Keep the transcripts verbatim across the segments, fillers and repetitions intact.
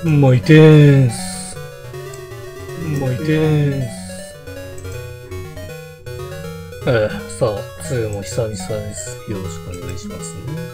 巻いてーす。巻いてーす。えー、さあ、ツーも久々です。よろしくお願いしますね。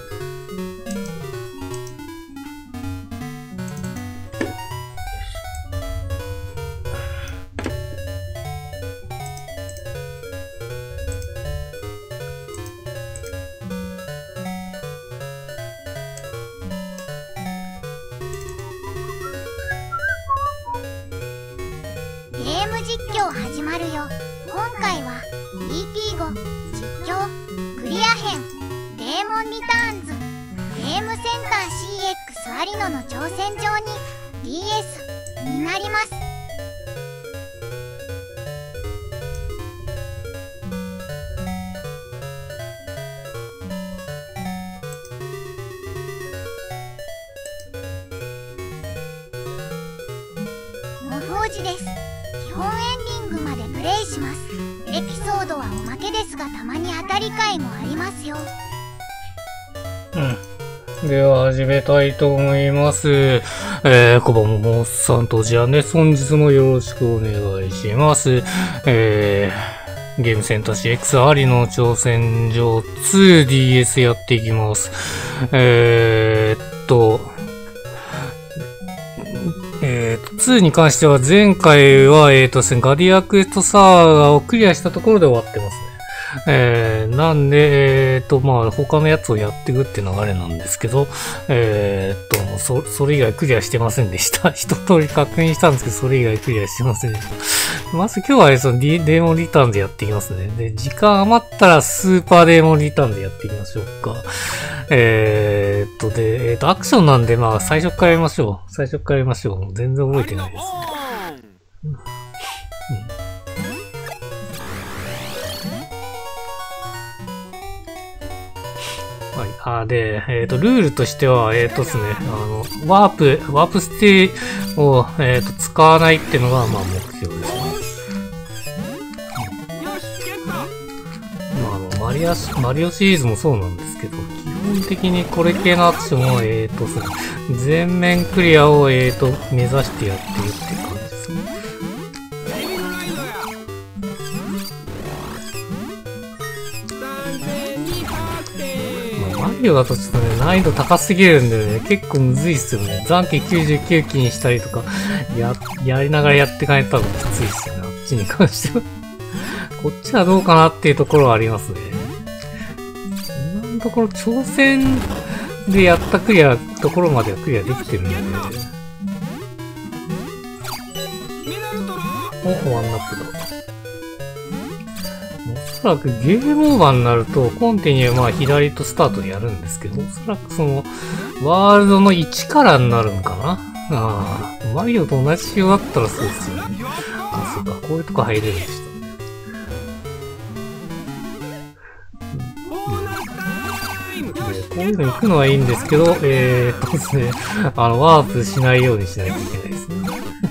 始まるよ。今回は イーピーご 実況クリア編デーモンリターンズゲームセンター シーエックス アリノの挑戦状に ディーエス になります。モフ王子です。基本エンディングまでプレイします。エピソードはおまけですが、たまに当たり会もありますよ。 うん。では始めたいと思います。えー、コバモモさんとジアネス、本日もよろしくお願いします。えー、ゲームセンター シーエックス アリの挑戦状 ツーディーエス やっていきます。えーっと、えーと、ツーに関しては前回は、えーとですね、ガディアクエストサーガをクリアしたところで終わってますね。えー、なんで、えーと、まあ、他のやつをやっていくって流れなんですけど、えーと、そ、それ以外クリアしてませんでした。一通り確認したんですけど、それ以外クリアしてませんでした。まず今日は、ね、そのデーモンリターンでやっていきますね。で、時間余ったらスーパーデーモンリターンでやっていきましょうか。えーっと、で、えーっと、アクションなんで、まあ、最初からやりましょう。最初からやりましょう。全然覚えてないですね。うんうんはい。あ、で、えっ、ー、と、ルールとしては、えっ、ー、とですね、あの、ワープ、ワープステイを、えっ、ー、と、使わないっていうのが、まあ、目標ですね。まあ、あの、マリア、マリオシリーズもそうなんですけど、基本的にこれ系のアクションを、えっ、ー、と、全面クリアを、えっ、ー、と、目指してやってるっていう感じですね。マリオだとちょっとね、難易度高すぎるんでね、結構むずいっすよね。残機きゅうじゅうきゅうきにしたりとか、や、やりながらやっていかないと多分きついっすよね、あっちに関しては。こっちはどうかなっていうところはありますね。今のところ挑戦でやったクリア、ところまではクリアできてるんで。お、ワンナップだ。おそらくゲームオーバーになると、コンティニューまあ左とスタートでやるんですけど、おそらくその、ワールドのいちからになるのかな。ああ、マリオと同じ仕様だったらそうですよね。あ、そうか、こういうとこ入れるんでしたね。うん、で、こういうの行くのはいいんですけど、えーっとですね、あの、ワープしないようにしないといけないですね。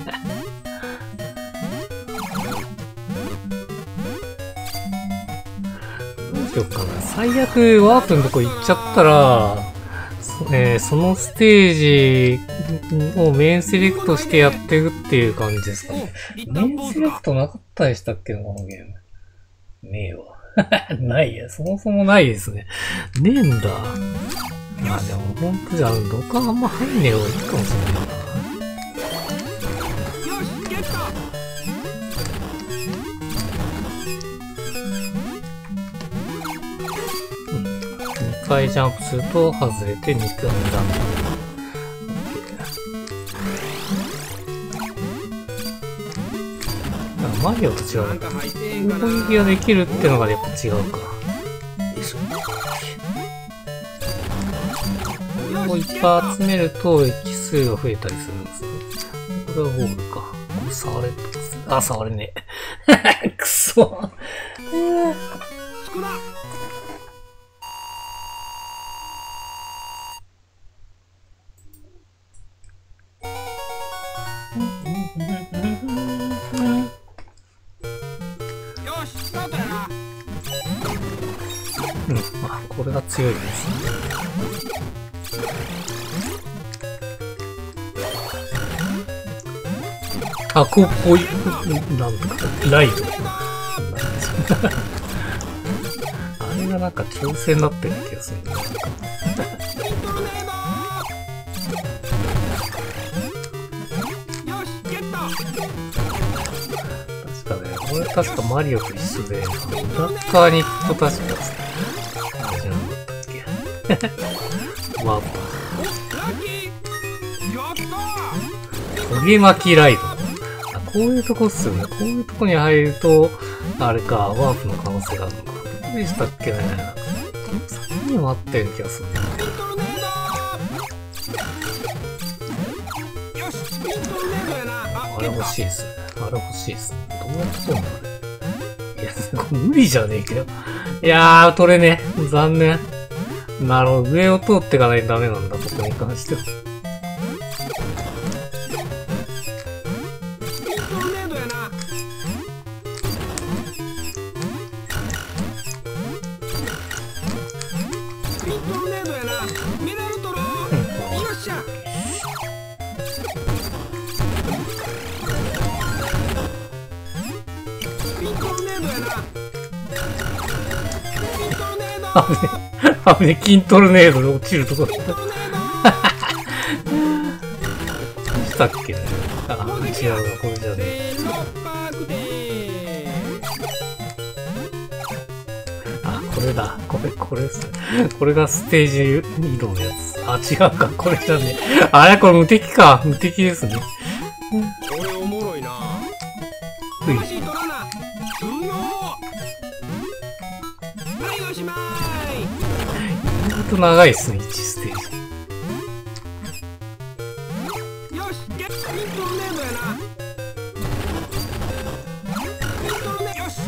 どうしよっかな。最悪ワープのとこ行っちゃったら、えー、そのステージをメインセレクトしてやっていくっていう感じですかね。メインセレクトなかったでしたっけ、このゲーム。ねえわ。ないや、そもそもないですね。ねえんだ。まあでもほんとじゃあ、どっかあんま入んねえ方がいいかもしれないな。にかいジャンプすると外れてにかいジャンプ。マリオと違う。攻撃ができるってのがやっぱ違うか。よいしょ。ここいっぱい集めると機数が増えたりするんですね。これはゴールか。これ触れると。あ、触れねえ。くそ。うん、まあ、これが強いですね。 あ、こう、こういう、なんとか、ライト。あれがなんか調整になってる気がするんだ。確かね、これ確かマリオと一緒で、裏側に行くと確かですね。あれじゃなかったっけ。ワープ。トゲ巻きライド。あ、こういうとこっすよね。こういうとこに入ると、あれか、ワープの可能性があるのか。どうでしたっけね。先にもあったような気がする。あれ欲しいですね。あれ欲しいですね。どうやって取るんだいや、これ無理じゃねえけど。いやー、取れねえ。残念。なるほど。上を通っていかないとダメなんだ、ここに関しては。あぶね、あぶね、キントルネードで落ちるところ。どうしたっけね。あ、違うな、これじゃねえ。あ、これだ。これ、これですね。これがステージ移動のやつ。あ、違うか。これじゃねえ。あれ、これ無敵か。無敵ですね。 これおもろいな。 うい。意外と長いっすね、いちステージ。 よし、ゲットピントルネードやな。ピントルネよし。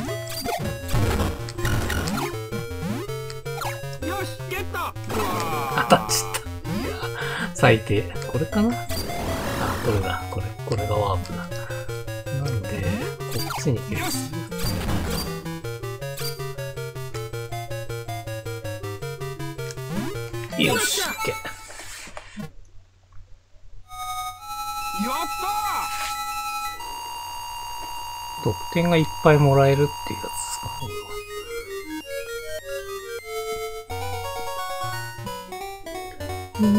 よし、ゲット。 当たっちゃった。いや、最低。これかなあ、これだ。これ、これがワープだ。なんで、こっちに行ける。よし、オッケー。 やった得点がいっぱいもらえるっていうやつですか、これは。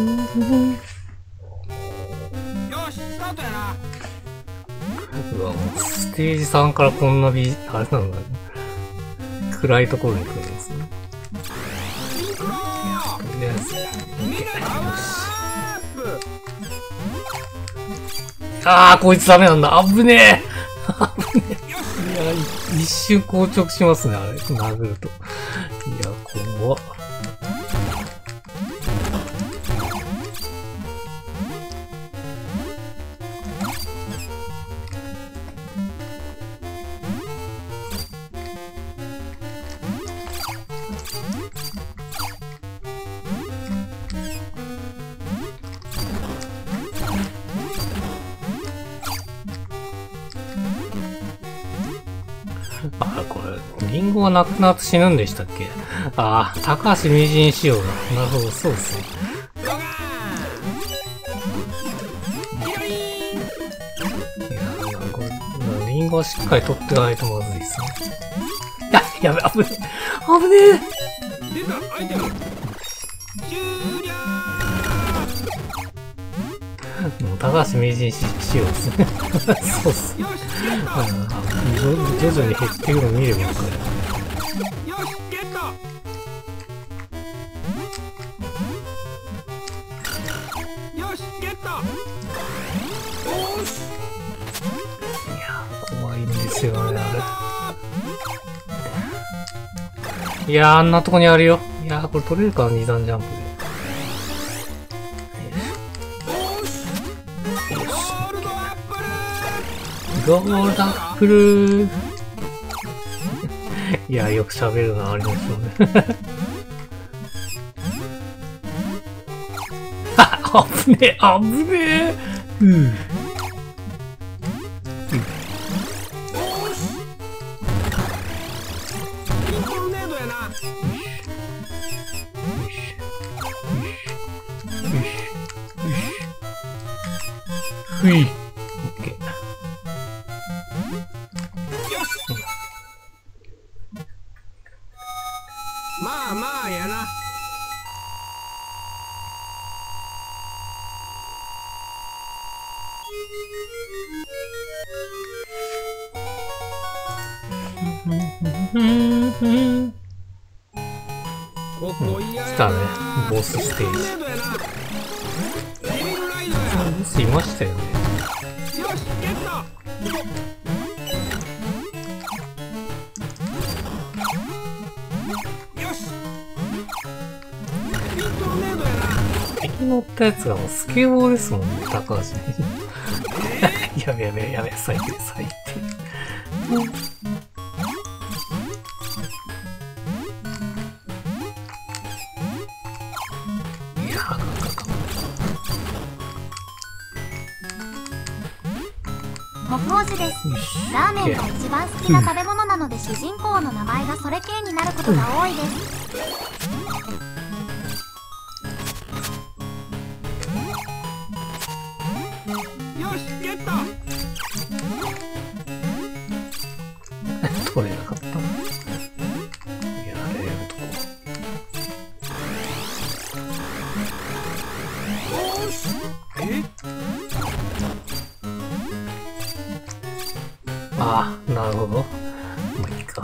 よし、スタートやな。 うわ、もうステージさんからこんなビ、あれなんだね。暗いところに来るんですね。とりあえず、あー、こいつダメなんだ。あぶねえ。あぶねえ。いや、一瞬硬直しますね、あれ。殴ると。いや、怖っ。あ、これ、リンゴはなくなって死ぬんでしたっけ。ああ、高橋名人仕様だ。なるほど、そうですね。いやー、これ、リンゴはしっかり取っていかないとまずいですね。や、やべ、危ねえ。危ねえ。 出た、アイテム。終了。 もう高橋名人仕様ですね。そうっす。 よし、ゲット。 徐々に減ってくるの見れば分かる。 よし、ゲット。よし、ゲット。おーし。 いやー、怖いんですよね、あれ。いやー、あんなとこにあるよ。いやー、これ取れるかな、二段ジャンプで。ゴールドアップルー。いや、よく喋るのありますよね。あ、危ねえ、危ねえ。うん。うん。 ピントルネードやな。 ふい。オッケー。 ここ嫌やな。 来たね、ボスステージ。 トルネードやな。デビルライドや。 ボスいましたよね。 よし、ゲット。よし。スピントルネードやな。 敵乗ったやつがもうスケボーですもんね、高橋ね。やべやべやべ、最低最低。いやー、 モフオズです。ラーメンが一番好きな食べ物なので、主人公の名前がそれ系になることが多いです。 よし、ゲット。 取れなかった。やれるとこ。 よし。え？ ああ、なるほど。まあいいか。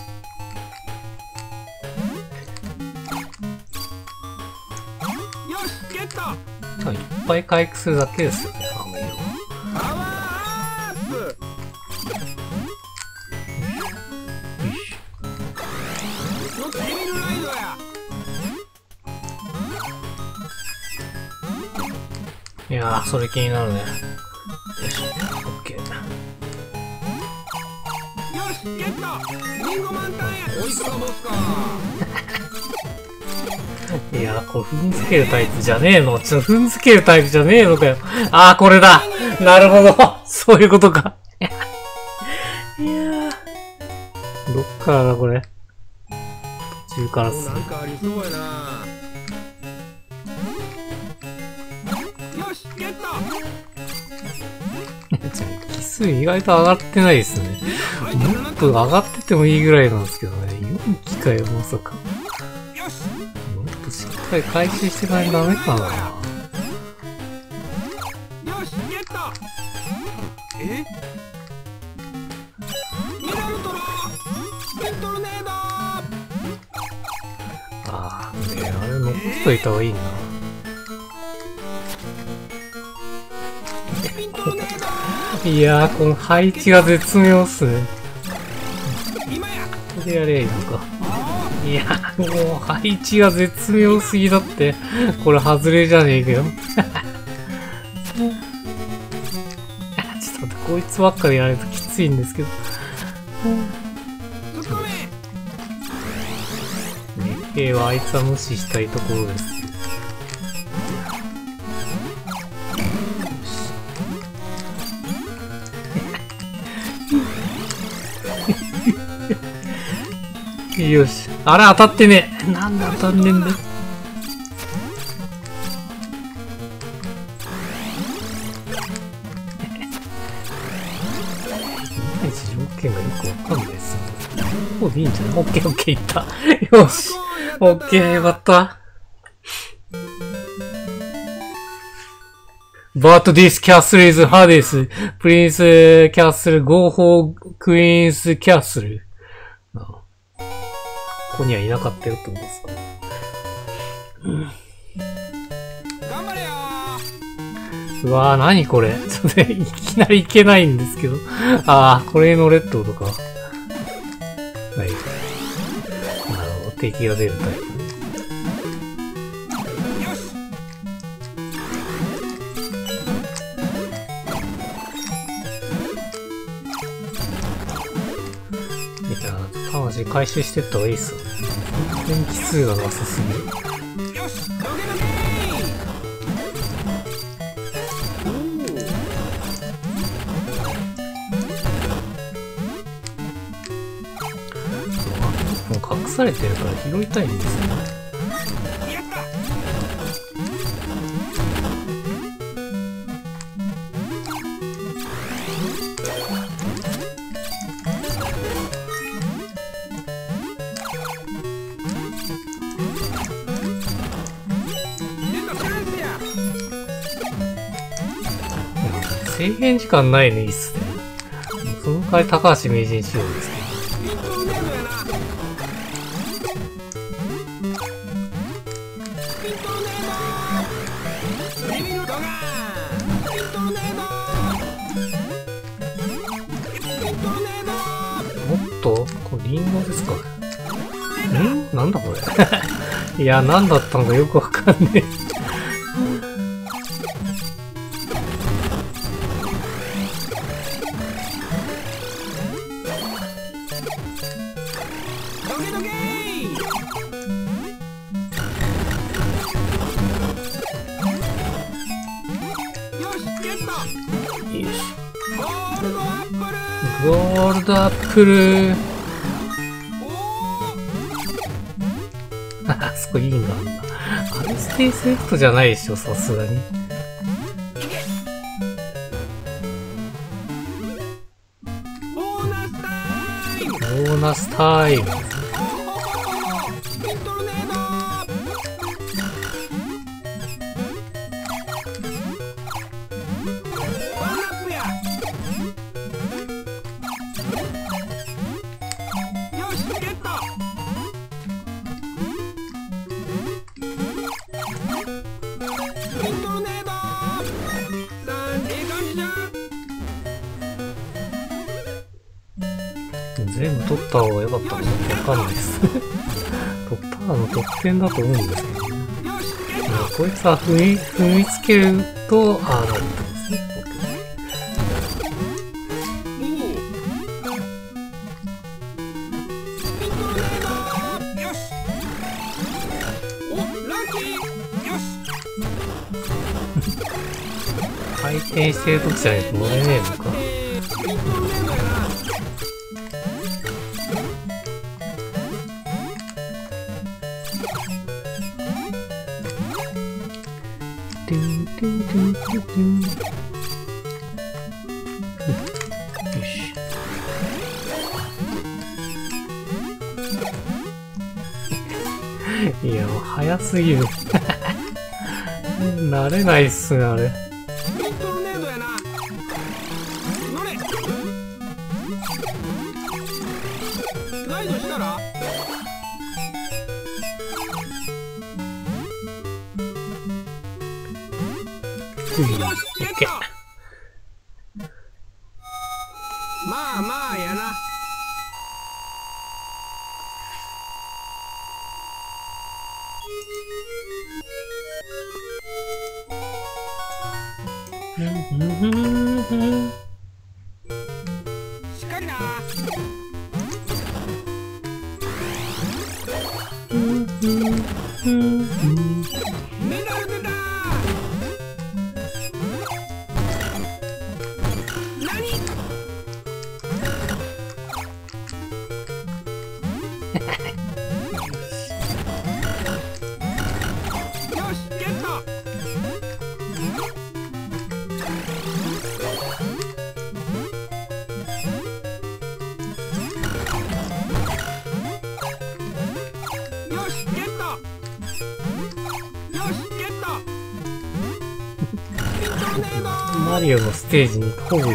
よし、ゲット。 あ、いっぱい回復するだけですよね、あの色は。 パワーアップ。 よいしょ。 よし、デビルライドや。 いやー、それ気になるね。よし、オッケー。 よし、ゲット。リンゴ満タンや。おいしそうボスか。 いやー、これ踏んづけるタイプじゃねえの。ちょっと踏んづけるタイプじゃねえのかよ。あー、これだ。なるほど。そういうことか。いやー。どっからだ、これ。途中からっすね。 なんかありそうやな。よし、ゲット。 奇数意外と上がってないですね。もっと上がっててもいいぐらいなんですけどね。よんきかよ、まさか。 よし。 もっとしっかり回収してないとダメかな。 よし、ゲット。え？ミラルトロスピントルネード。 ああ、ね、あれ残しといた方がいいな。 スピントルネーいやー、この配置が絶妙っすね。 ド。今や。 これやればいいのか。いやー、もう配置が絶妙すぎだって。これ外れじゃねえかよ。ちょっと待って、こいつばっかりやるときついんですけど。 突っ込め。 ねえはあいつは無視したいところです。よし。あれ当たってねえ。なんで当たんねえんだよ。いまいち条件がよくわかんないですね。こうでいいんじゃない？オッケーオッケーいった。よし。オッケーよかった。But this castle is Hades. Prince Castle, go for Queen's Castle. ここにはいなかったよってことですか。 頑張れようわぁ、なにこれ。ちょっとね、いきなりいけないんですけど。ああ、これ乗れってことか。はい。なるほど、敵が出るタイプ。 よし。 いやー、魂回収してった方がいいっすよね。全然奇数がなさすぎる。 よし、どけどけもう隠されてるから拾いたいんですよね。 ー。やった。出たチャンスや。 制限時間ないね、いいっすね。その代わり高橋名人しようですけど。 スピントルおっと、これリンゴですか？ん？なんだこれ。いや、なんだったのかよくわかんねえ。ゴールドアップル。あそこいいんだ。あれステイセットじゃないでしょ、さすがに。ボーナスタイム。全部取った方が良かったのかわかんないです。取ったの得点だと思うんですけど、ね、こいつは踏み、踏みつけると、ああなるんですね。回転してる時じゃないと乗れねえのか。いや、もう早すぎる。慣れないっすね、あれ。 まあまあやな。しっかりな。メダル出た。何？よし、ゲット。 マリオのステージにほぼ一緒じゃない。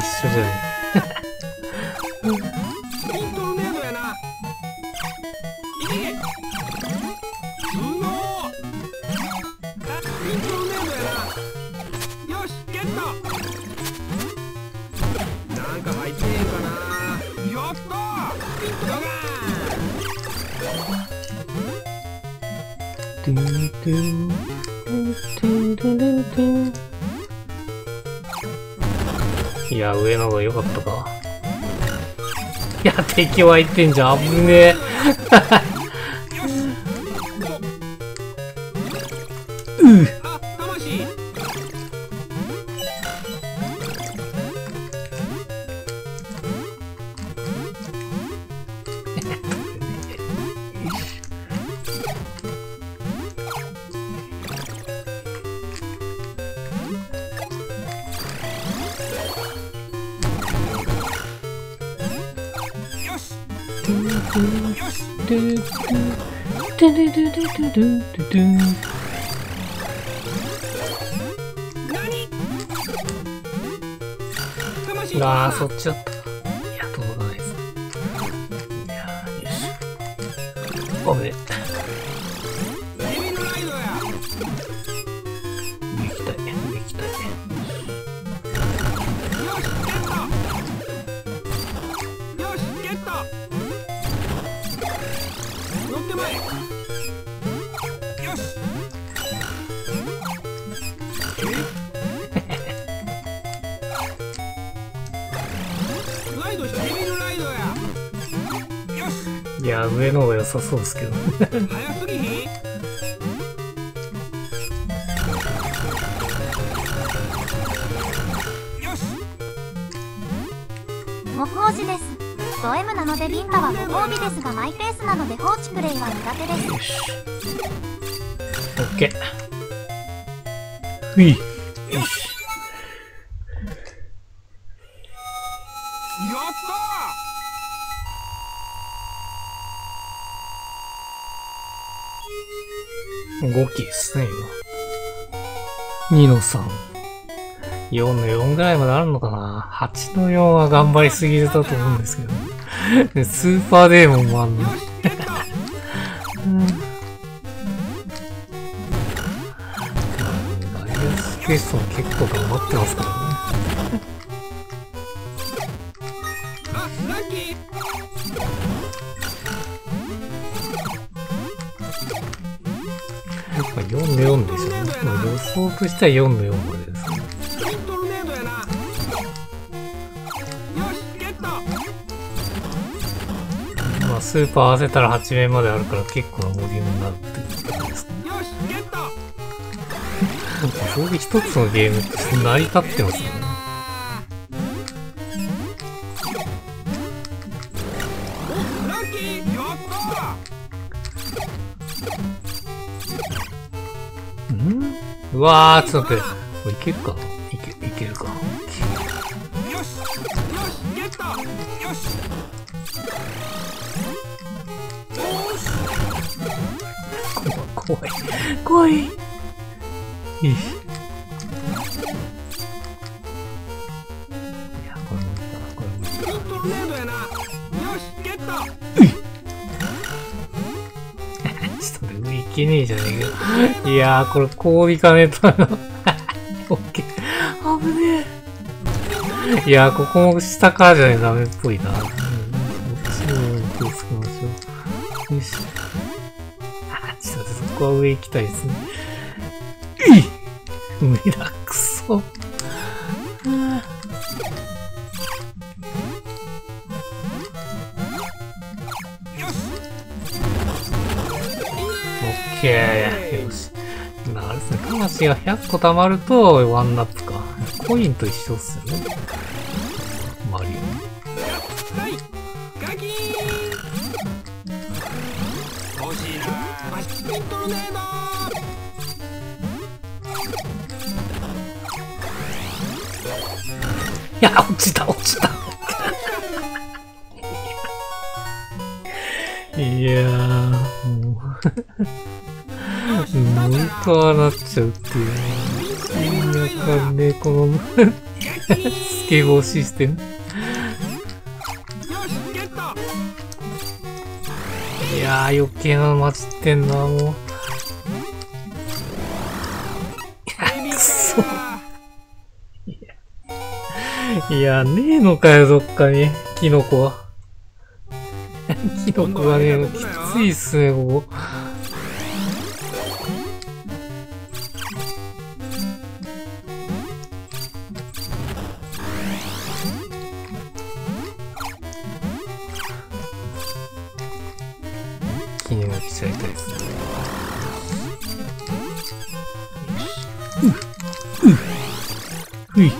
ピントルネードやな。いけいけ。うのー。あ、ピントルネードやな。よし、ゲット。なんか入ってへんかな。やったー。ピントルガトゥントゥントゥントゥントゥントゥン。いや、上の方が良かったか。いや、敵湧いてんじゃん、危ねえ。うう。 あ、魂。よし。 ドゥドゥドゥドゥドゥドゥドゥドゥ。 何？魂。 ああ、そっちだった。いや、届かないです。いやー、よし。おめで。 君のライドや。 ライドしてみるライドや。よし。 いや、上の方が良さそうですけど。 早すぎひん？よし。 ご奉仕です。ド M なのでビンタはご褒美ですがマイペースなので放置プレイは苦手です。 よし。オッケー。ふい。よし。 やったごきですね、今。にのさん。よんのよんぐらいまであるのかな ?はち のよんは頑張りすぎだと思うんですけど。スーパーデーモンもあんの。 よし、ゲット。 ダイヤスクエストも結構頑張ってますからね。 あ、ラッキー。 やっぱよんのよんでしょうね。予想としてはよんのよんまでですね。 ピントルネードやな。よし、ゲット。 まあ、スーパー合わせたらはちめんまであるから結構なボリュームになるってことですね。 よし、ゲット。 それで一つのゲームって成り立ってますよね。 ラッキー、やったんうわー、ちょっと待って。これいけるかないけ、いけるか。 ー。よし、よし、ゲット。よし。 怖い。怖い。よし。いや、これもいいかな。これもいいかピントルネードやな。よし、ゲット。 な。ちょっと待って、上いけねえじゃねえか。いやー、これこういかねえと。オッケー。危ねえ。いやー、ここも下からじゃないとダメっぽいな。うん。こっちのように気をつけましょう。よし。あ、ちょっと待って、そこは上行きたいですね。無理だ、くそ。 よし。 オッケー。よし。なあれですね、魂がひゃっこ貯まるとワンナップか。コインと一緒っすよね。マリはい、ガキーン。欲しいな。ピントルネード。 オ。いや、落ちた、落ちた。いやー、もう。ノイターなっちゃうっていう。意味わかんねえ、このスケボーシステム。 よし、ゲット。 いやー、余計なの混じってんな、もう。 ベビーカー。 いや、ねえのかよ、どっかに。キノコは。キノコがね、きついっすね、ここ。一気に抜きちゃいたいですね。うっ、うっ、ふい。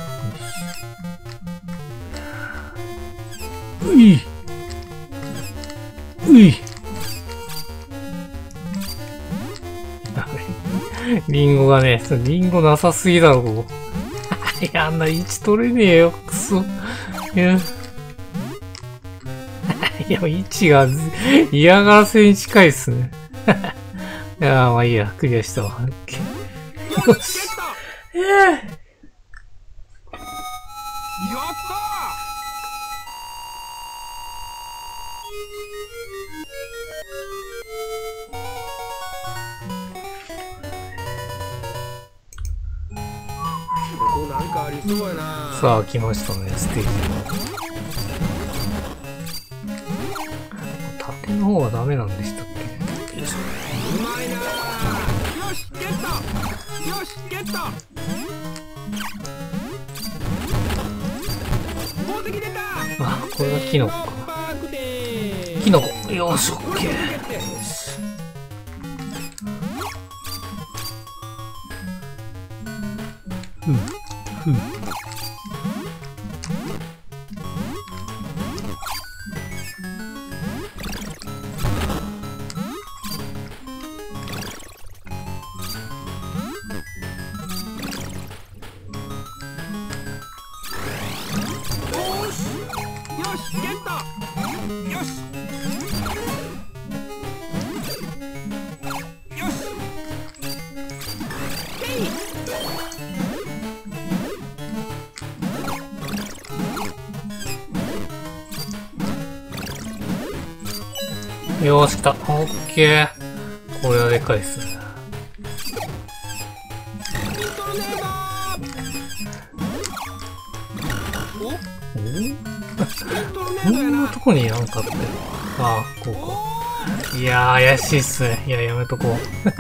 うい。うい。リンゴがね、リンゴなさすぎだろ、ここ。いや、あんな位置取れねえよ、くそ。いや、いや位置が嫌がらせに近いっすね。いや、まあいいや、クリアしたわ。よし。ええー。 やったー。ここなんかありそうやな。 さあ、来ましたね、ステージ。縦の方はダメなんでしたっけ？ うまいなー。よし、ゲット。よよしゲット。宝石出た。 あ、これがキノコか。 パークでキノコ。よし、オッケー。ふう、ふう。よーし、来た。オッケー。これはでかいっすね。こんなとこになんかあって。ああ、こうか。いやー、怪しいっすね。いや、やめとこう。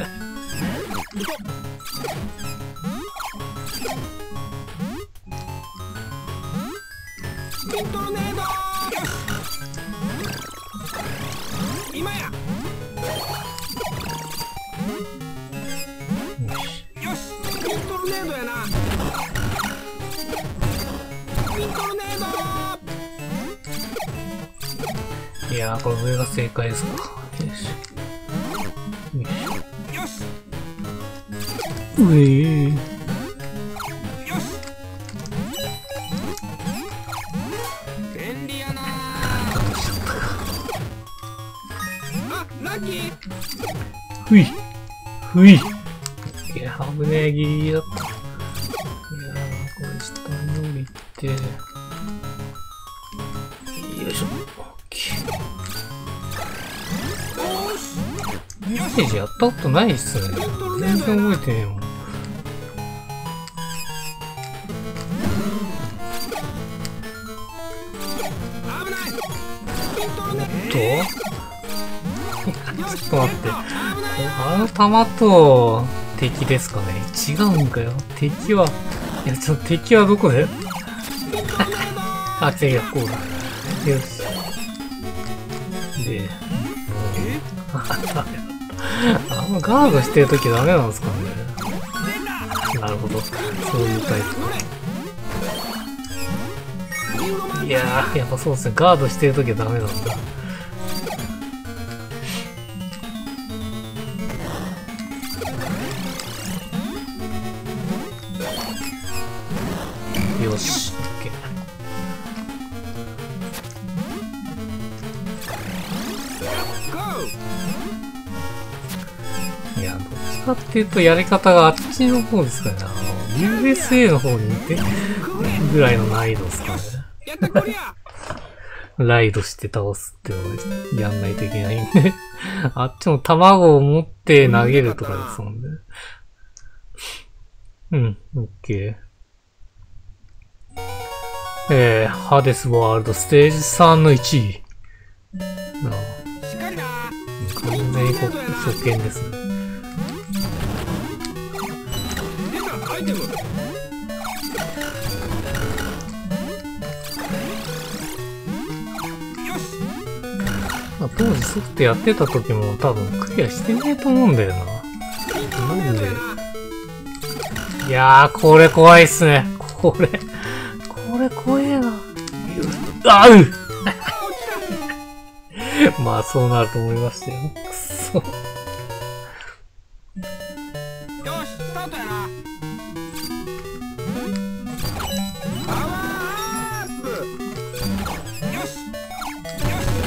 今や。よし、ピントルネードやな。ピントルネード。 いやー、これ上が正解ですか。よし。 よし。 うえー。 よし。便利やな。あ、ラッキー。 ふい。ふい。いや、危ねえ、ギリギリだった。いやー、これ下に降りて。よいしょ。メッセージやったことないっすね。全然覚えてねえもん。とちょっと待って。あの弾と敵ですかね。違うんかよ。敵は、いや、ちょっと敵はどこであ、違う、こうだ。よし。で、あ、ダメだった。あんまガードしてるときダメなんですかね。なるほど。そういうタイプ。いやー、やっぱそうですね。ガードしてるときはダメなんだ。よし、オッケー。いや、どっちかっていうとやり方があっちの方ですかね。あの、ユーエスエー の方に似てぐらいの難易度ですかね。ライドして倒すってのをやんないといけないんで。あっちも卵を持って投げるとかですもんね。うん、オッケー。えー、ハデスワールドステージさんのいちい。なあ、完全に初見ですね。まあ、当時ソフトやってた時も多分クリアしてねえと思うんだよな。なんで。いやー、これ怖いっすね。これ。これ怖えな。あうまあそうなると思いましたよ。くそ。よし、スタートやな。パワーアップ。よし。よ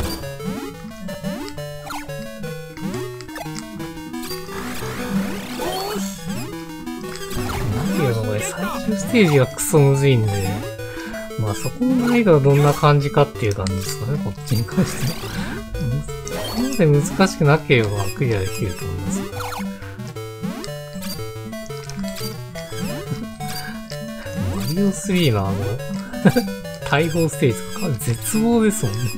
し。 何よ、これ最終ステージがクソむずいんで。まあそこの難易度はどんな感じかっていう感じですかね、こっちに関しては。ここまで難しくなければクリアできると思います。マリオスリーのあの、大砲ステージとか絶望ですもんね。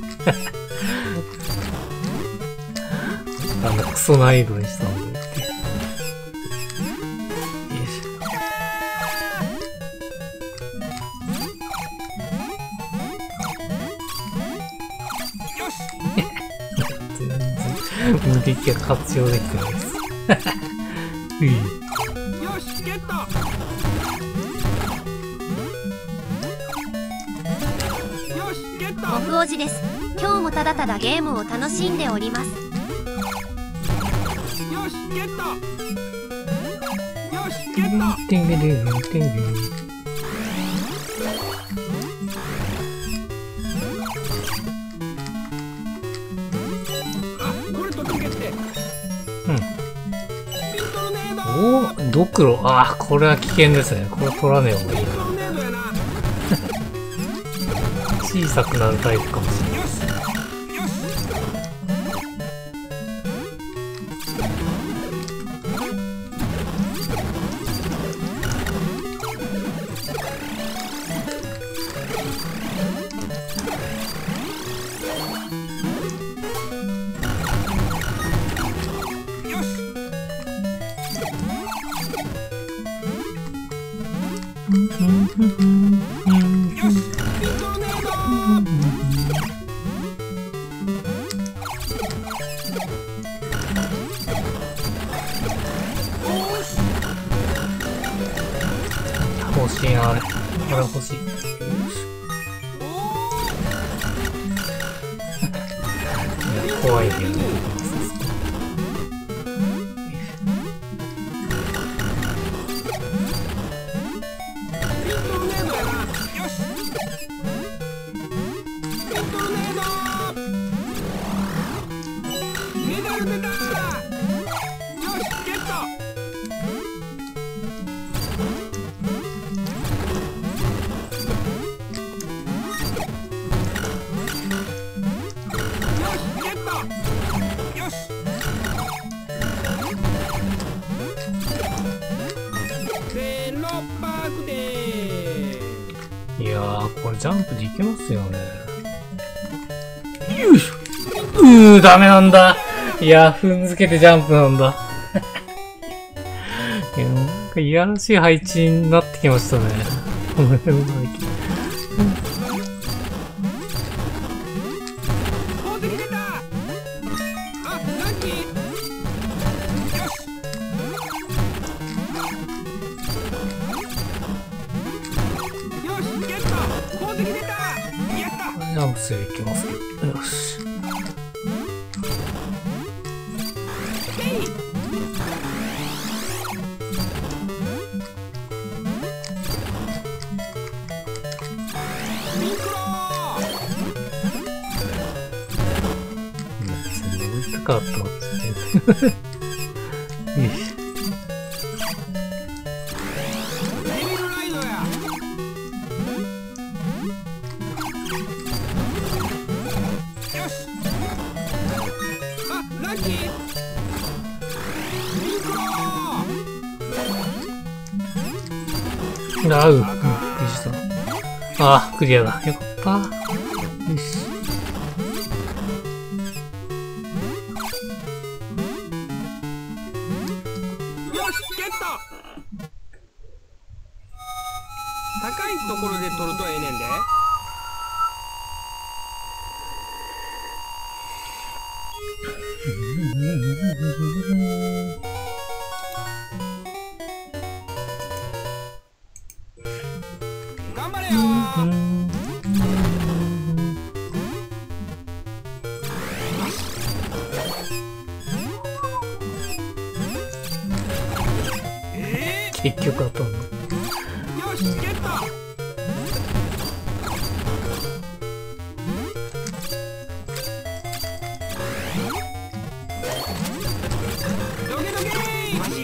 あのクソ難易度にしたんで。よいしょ。 無敵が活用できてないです。うい。 よしゲット。よしゲット。 オフおじです。今日もただただゲームを楽しんでおります。 よしゲット。よしゲット。 てんげでんてんげ。 あ、これ取ってけって。 うん。 ピントルネード。 おお、ドクロ。ああ、これは危険ですね。これ取らねえ方がいいな。 ピントルネードやな。 小さくなるタイプかもしれない。 よし。よし。よし。よし。ピントルネード。おーし。 欲しいな、あれ。あれ欲しい。 おいや、怖いけど。 ピントルネードやな。よし。ピントルネード。メダル出た。よしゲット。よしゲット。よし。ゼロパークでー。 いやー、これジャンプできますよね。よいしょ。うー、ダメなんだ。いや、踏んづけてジャンプなんだ。いや、なんかいやらしい配置になってきましたね。これうまいけど。 宝石出た。あ、ラッキー。よし。よしゲット。宝石出た。やった。 ジャンプするいきますよ。よし。 えい。ミクロすごい高かった。よし。 デビルライドや。よし。あ、ラッキー。ミクロあう、うん、びっくりした。あー、クリアだ。よかった。よし。 よしゲット。高いところで取るとええねんで。頑張れよー。え結局当たんの。 ー、よしゲット。ドゲドゲー。マジ。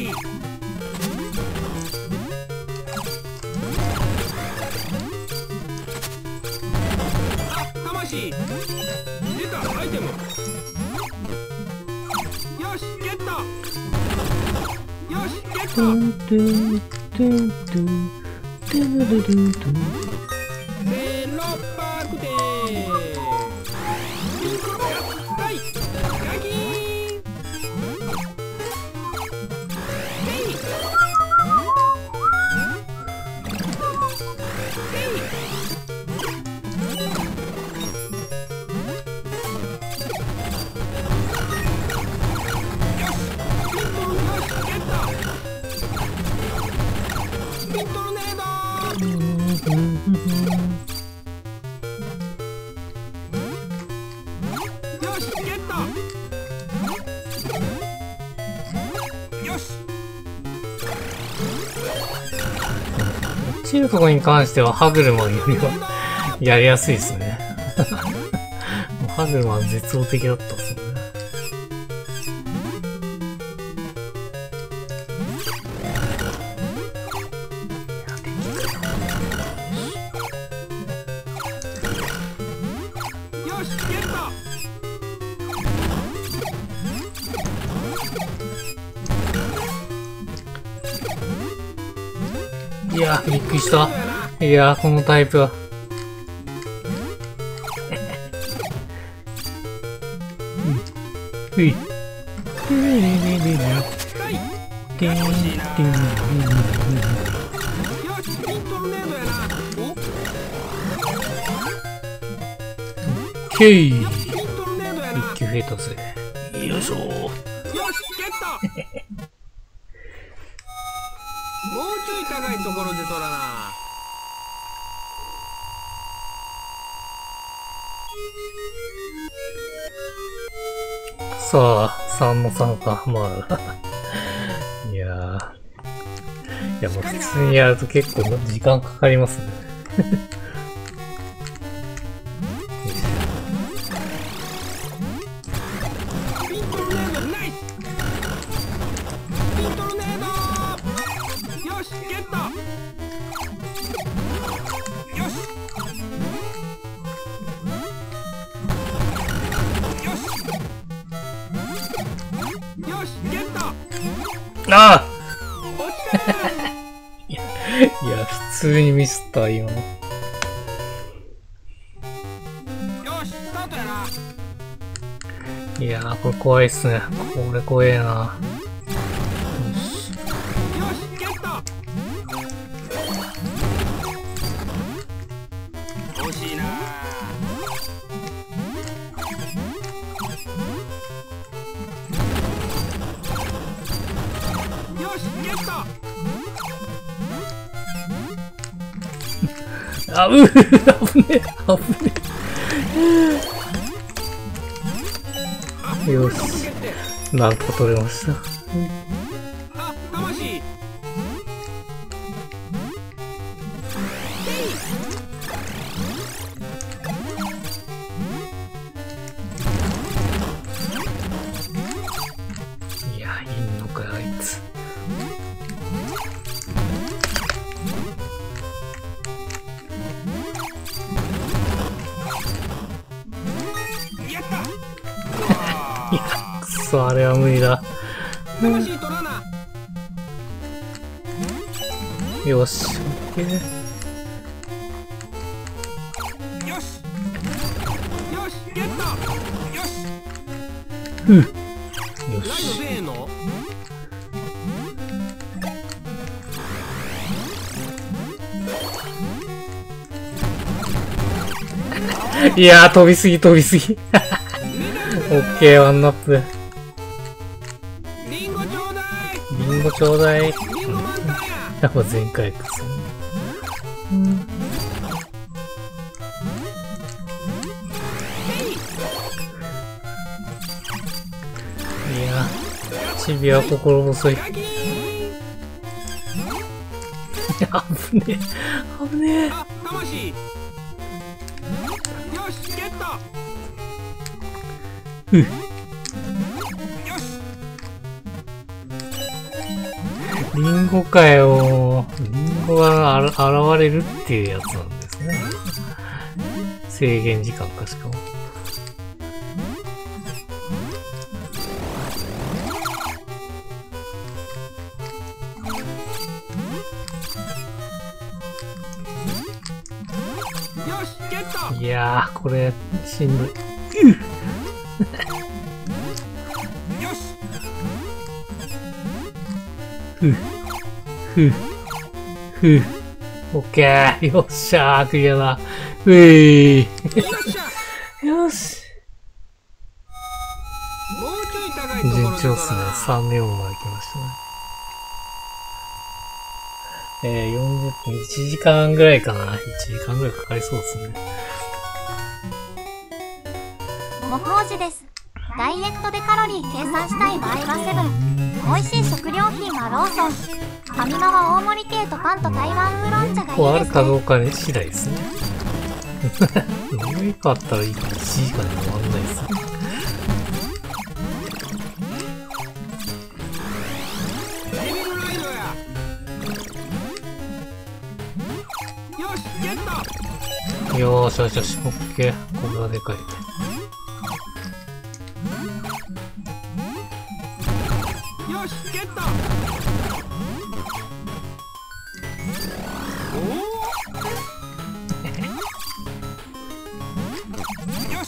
あ、魂。出たアイテム。よしゲット。よしゲット。 トゥントゥントゥントゥントゥルルルルトゥン。 ゼロパークでーす。ピンクロはい。ヤギーン。ヘイ。ヘイ。よピントルネード。よしゲット。よし。 落ちるとこに関しては歯車よりはやりやすいですね。歯車は絶望的だったっすね。 よしゲット。 いや、びっくりした。いや、このタイプは。うい。 よしピントルネードやな。 オッケー。 ピントルネードやな。 一級増えたぜ。よいしょー。 よしゲット。もうちょい高いところで取らな。 さあ、さんのさんか。まあ。いやー。いや、もう普通にやると結構時間かかりますね。 ピントルネードナイス。ピントルネード。よしゲット。よし。よし。よしゲット。 ああ落ちた。 いや、普通にミスった、今。 よしスタートやな。 いやー、これ怖いっすね。これ怖えな。 よしゲット。惜しいな。よしゲット。 あ、うぅ、危ねえ、危ねえ。よし、なんとか取れました。 あ、魂。 いや、いいのかよ、あいつ。 やった。 いや、くそ、あれは無理だ。 魂取らな。 よし、オッケー。 よし。よしゲット。よし。 ふう。よライドし。 出えんの。 いやー、飛びすぎ、飛びすぎ。オッケー、ワンナップ。 リンゴちょうだい。 リンゴちょうだい。 リンゴ満タンや。 やっぱ全回復する。うん。いや、チビは心細い。 ガキーン。 危ねえ、危ねえ。 あ、魂。よしゲット。 ふう。 よし。 リンゴかよ。リンゴがあら現れるっていうやつなんですね。制限時間かしかも。 よしゲット。 いやー、これ、しんどい。 よし。 ふう。ふう。ふう。オッケー。よっしゃー、クリアだ。うえー。 よっしゃ。 よし。 もうちょい高いところ順で取らな。 調っすね。さん、よんまで来ましたね。 えー、よんじゅっぷん、いちじかんぐらいかな。いちじかんぐらいかかりそうですね。 もこうじです。ダイエットでカロリー計算したい場合はセブン。美味しい食料品はローソン。ファミマは大盛り系とパンと台湾ウーロン茶がいいですね。 こうあるかどうかね、次第ですね。何かあったらいいかいちじかんで終わんないですね。よーしよしよし、オッケー。これはでかいね。 よし、ゲット。おお。よし。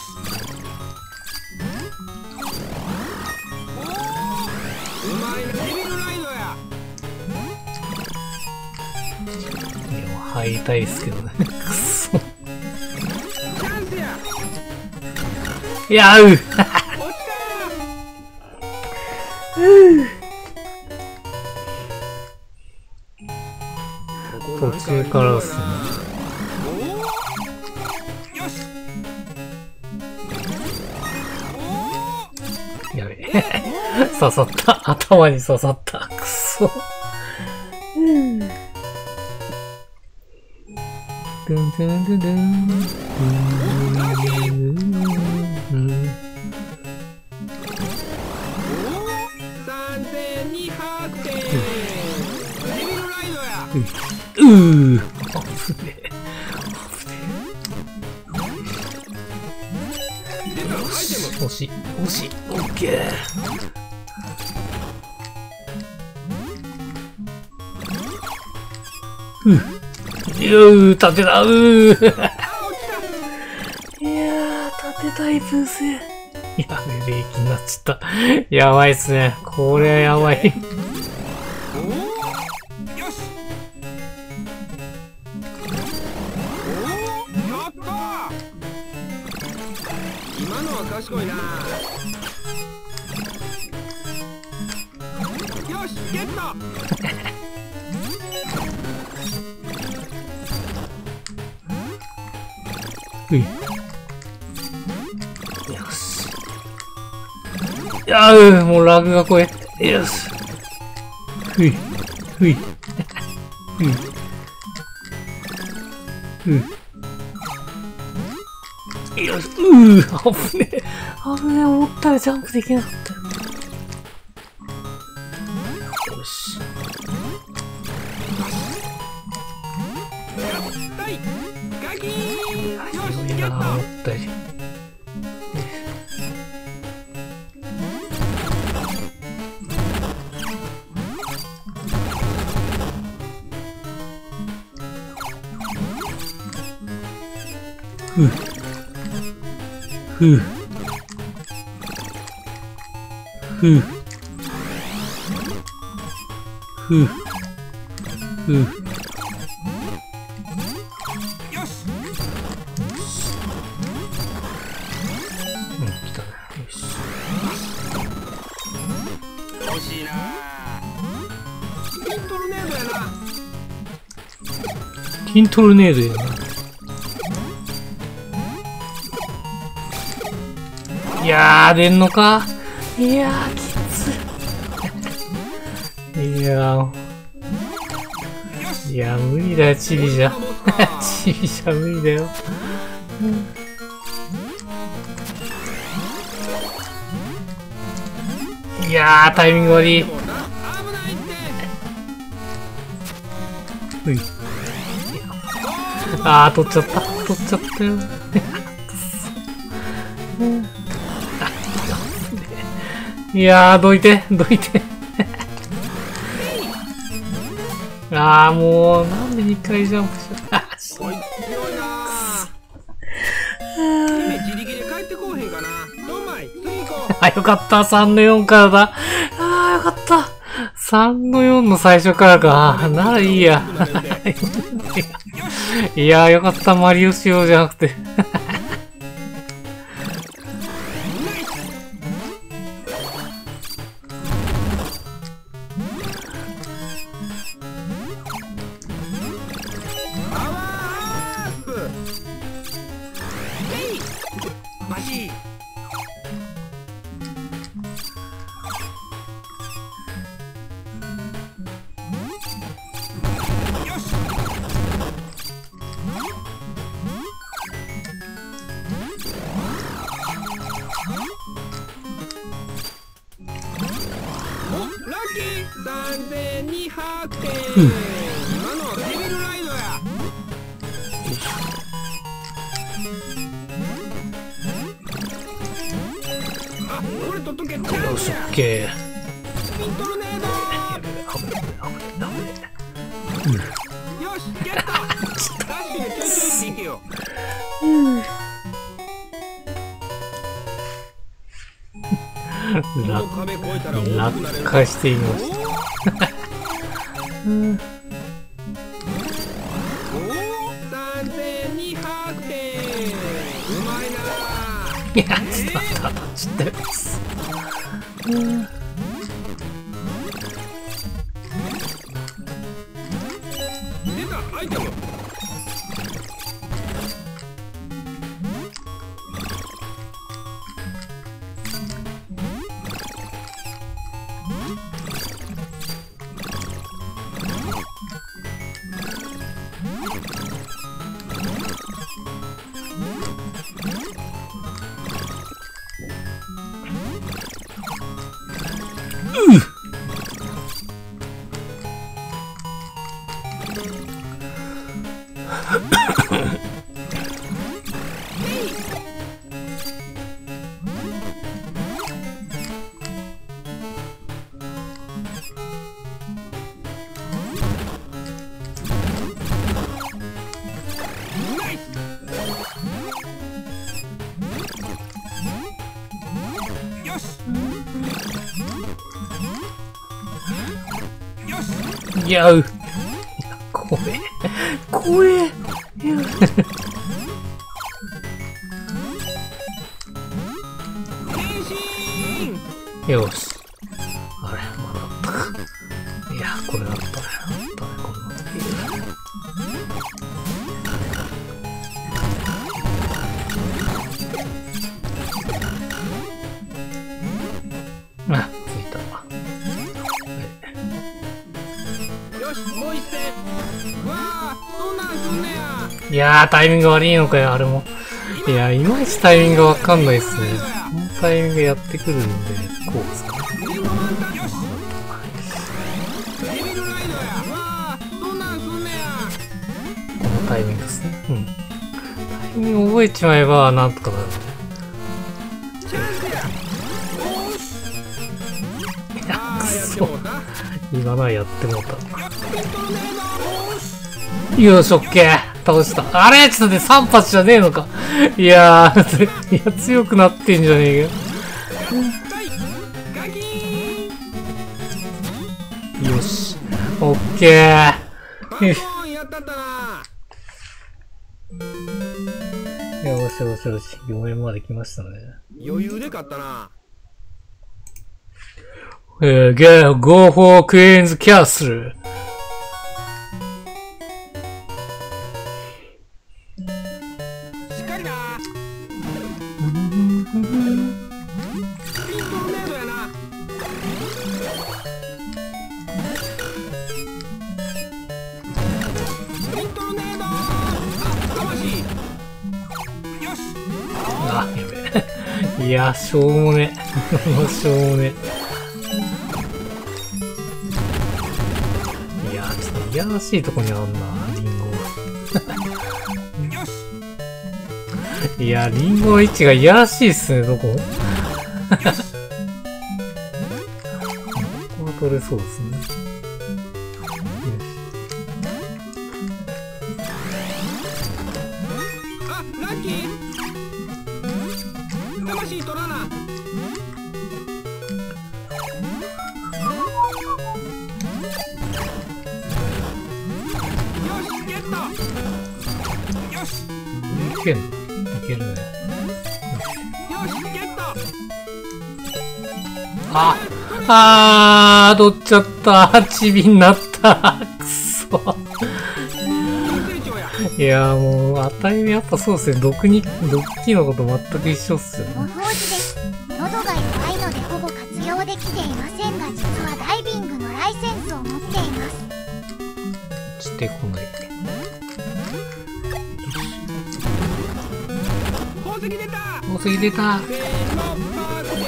おお。うまいね。デビルライドや。 いや、入りたいですけどね。くそ。いやう途中からですね。やべえ。刺さった。頭に刺さった。くそ。ドゥンドゥンドゥンドゥン。うー、あぶねえ。惜しい、惜しい、オッケー。うー、うー、立てだ、うー。いやー、立てたい分性。やべ、冷気になっちゃった。やばいっすね。これはやばい。 賢いな。よし、ゲット。 うい。よし。いやー、もうラグが怖え。よし。ふい。ふい。ふい。ふい。よし、うー、危ねえ。危ねえ、思ったらジャンプできなかったよ。よし。 ガキー。よし、 いいな、思ったより。ふう。ふう。ふう。ふう。ふう。 よし。 うん、来たね。よし。 惜しいな。ティントルネードやな。 ティントルネードやな。いやー、出んのか。いやー、きつい。いやー。いや、無理だよ、チビじゃ。チビじゃ無理だよ。いやー、タイミング悪い。うい。あー、取っちゃった。取っちゃったよ。いやー、どいて、どいて。あー、もう、なんでにかいジャンプしちゃった。 おい、強いな。姫自力で帰ってこうへんかな。どんまい、次行こう。 あ、よかった、さんのよんからだ。あー、よかった。さんのよんの最初からか。ならいいや。いやー、よかった、マリオ仕様じゃなくて。 今のデビルライドや。あ、これ取っとけ。チャンスや。 よし、オッケー。 スピントルネード。よし、ゲット。ダッシュでちょいちょいっていけよ。この壁越えたら大きくなれる。 落下していました。 おお、さんぜんにひゃくてん。うまいな。 いや、ちょっと待った。知ってます。 出たアイテム。 いやう。怖え。怖え。よし。あれ、まだあったか。いや、これだったね。あったね、こんな時。あ、ついた。 よし、もう一戦。わあ、そんなんすんねや。 いやー、タイミング悪いのかよ、あれも。いや、いまいちタイミングわかんないっすね。このタイミングやってくるんで、こうですかね。 リンゴマンタよし。デビルライドや。わあ、そんなんすんねや。 このタイミングですね。うん。タイミング覚えちまえば、なんとかなる。 チャンスや。おーし。 いや、 ああ、やってくそ。 もうた。 今のはやってもうた。 スピントルネード。おーし。 よし、オッケー。倒した。あれちょっと待って、さん発じゃねえのか。いやー、いや、強くなってんじゃねえか。 ガキーン。 よし。オッケー。 パンポンやったったな。 よしよしよし。よ面まで来ましたね。 余裕で勝ったな。 えー、ゲー、ゴーフォークイーンズキャッスル。 しっかりな。スピントルネードやな。スピントルネード。あ、魂。よし。 あ、やべえ。いや、しょうもね。しょうもね。いや、ちょっといやらしいとこにあんな、リンゴ。 よし。 いや、リンゴの位置がいやらしいっすね、どこここは取れそうですね。 あ、ラッキー。魂取らな。よし、ゲット。よし。 いけんのいけるね。 よし、ゲット。 ああー、取っちゃった。チビになった。くそ。 急成長や。 いやーもう、値目やっぱそうっすね。毒に、毒キノコと全く一緒っすよね。 モフオジです。喉が弱いのでほぼ活用できていませんが、実はダイビングのライセンスを持っています。 してこない。 宝石出た。 宝石出た。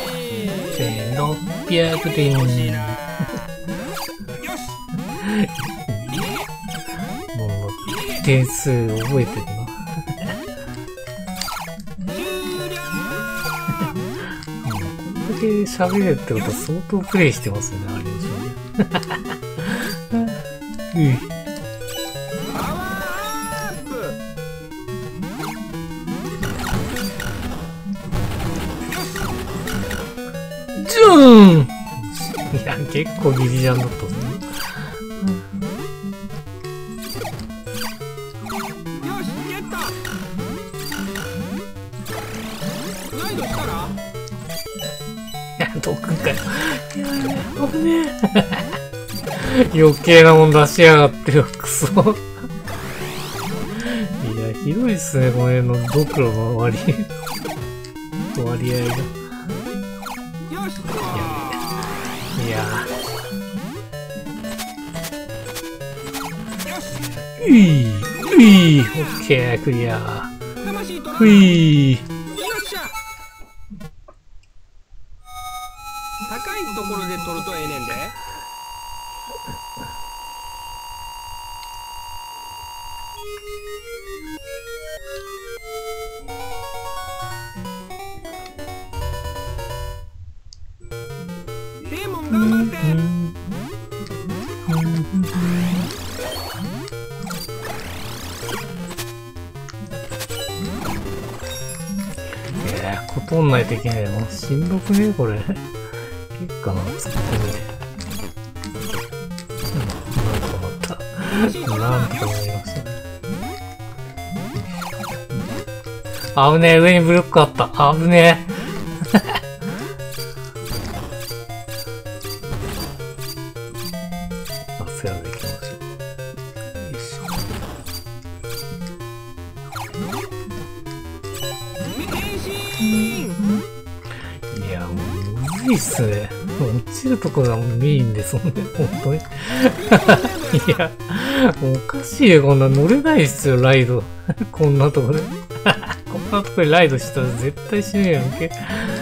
せーの、パークでー。 せーの、ろっぴゃくてん。 欲しいな。よし。 点数覚えてるな。これだけ喋れるってことは相当プレイしてますよね、あれでしょうね。うん。ジューン！いや、結構ギリジャンだったぞ。どくんかよ。いやいや、危ねえ。余計なもん出しやがってよ、クソ。いや、ひどいっすね、この辺のドクロの割り、割合が。いや、いや。ういうい、オッケー、クリア。うい。 高いところで取るとええねんで。デーモン頑張って。 いやー、ことんないといけないの。しんどくねこれ。結構な、突っ込みで。うん、なんとかなった。なんとかなりました。危ねえ、上にブロックあった。危ねえ。あ、セラでいきましょう。よいしょ。いや、もう、むずいっすね。落ちるとこがメインですもんね、本当に。いや、もうおかしいよ、こんな乗れないっすよ、ライド。こんなとこで。こんなとこでライドしたら絶対死ぬやんけ。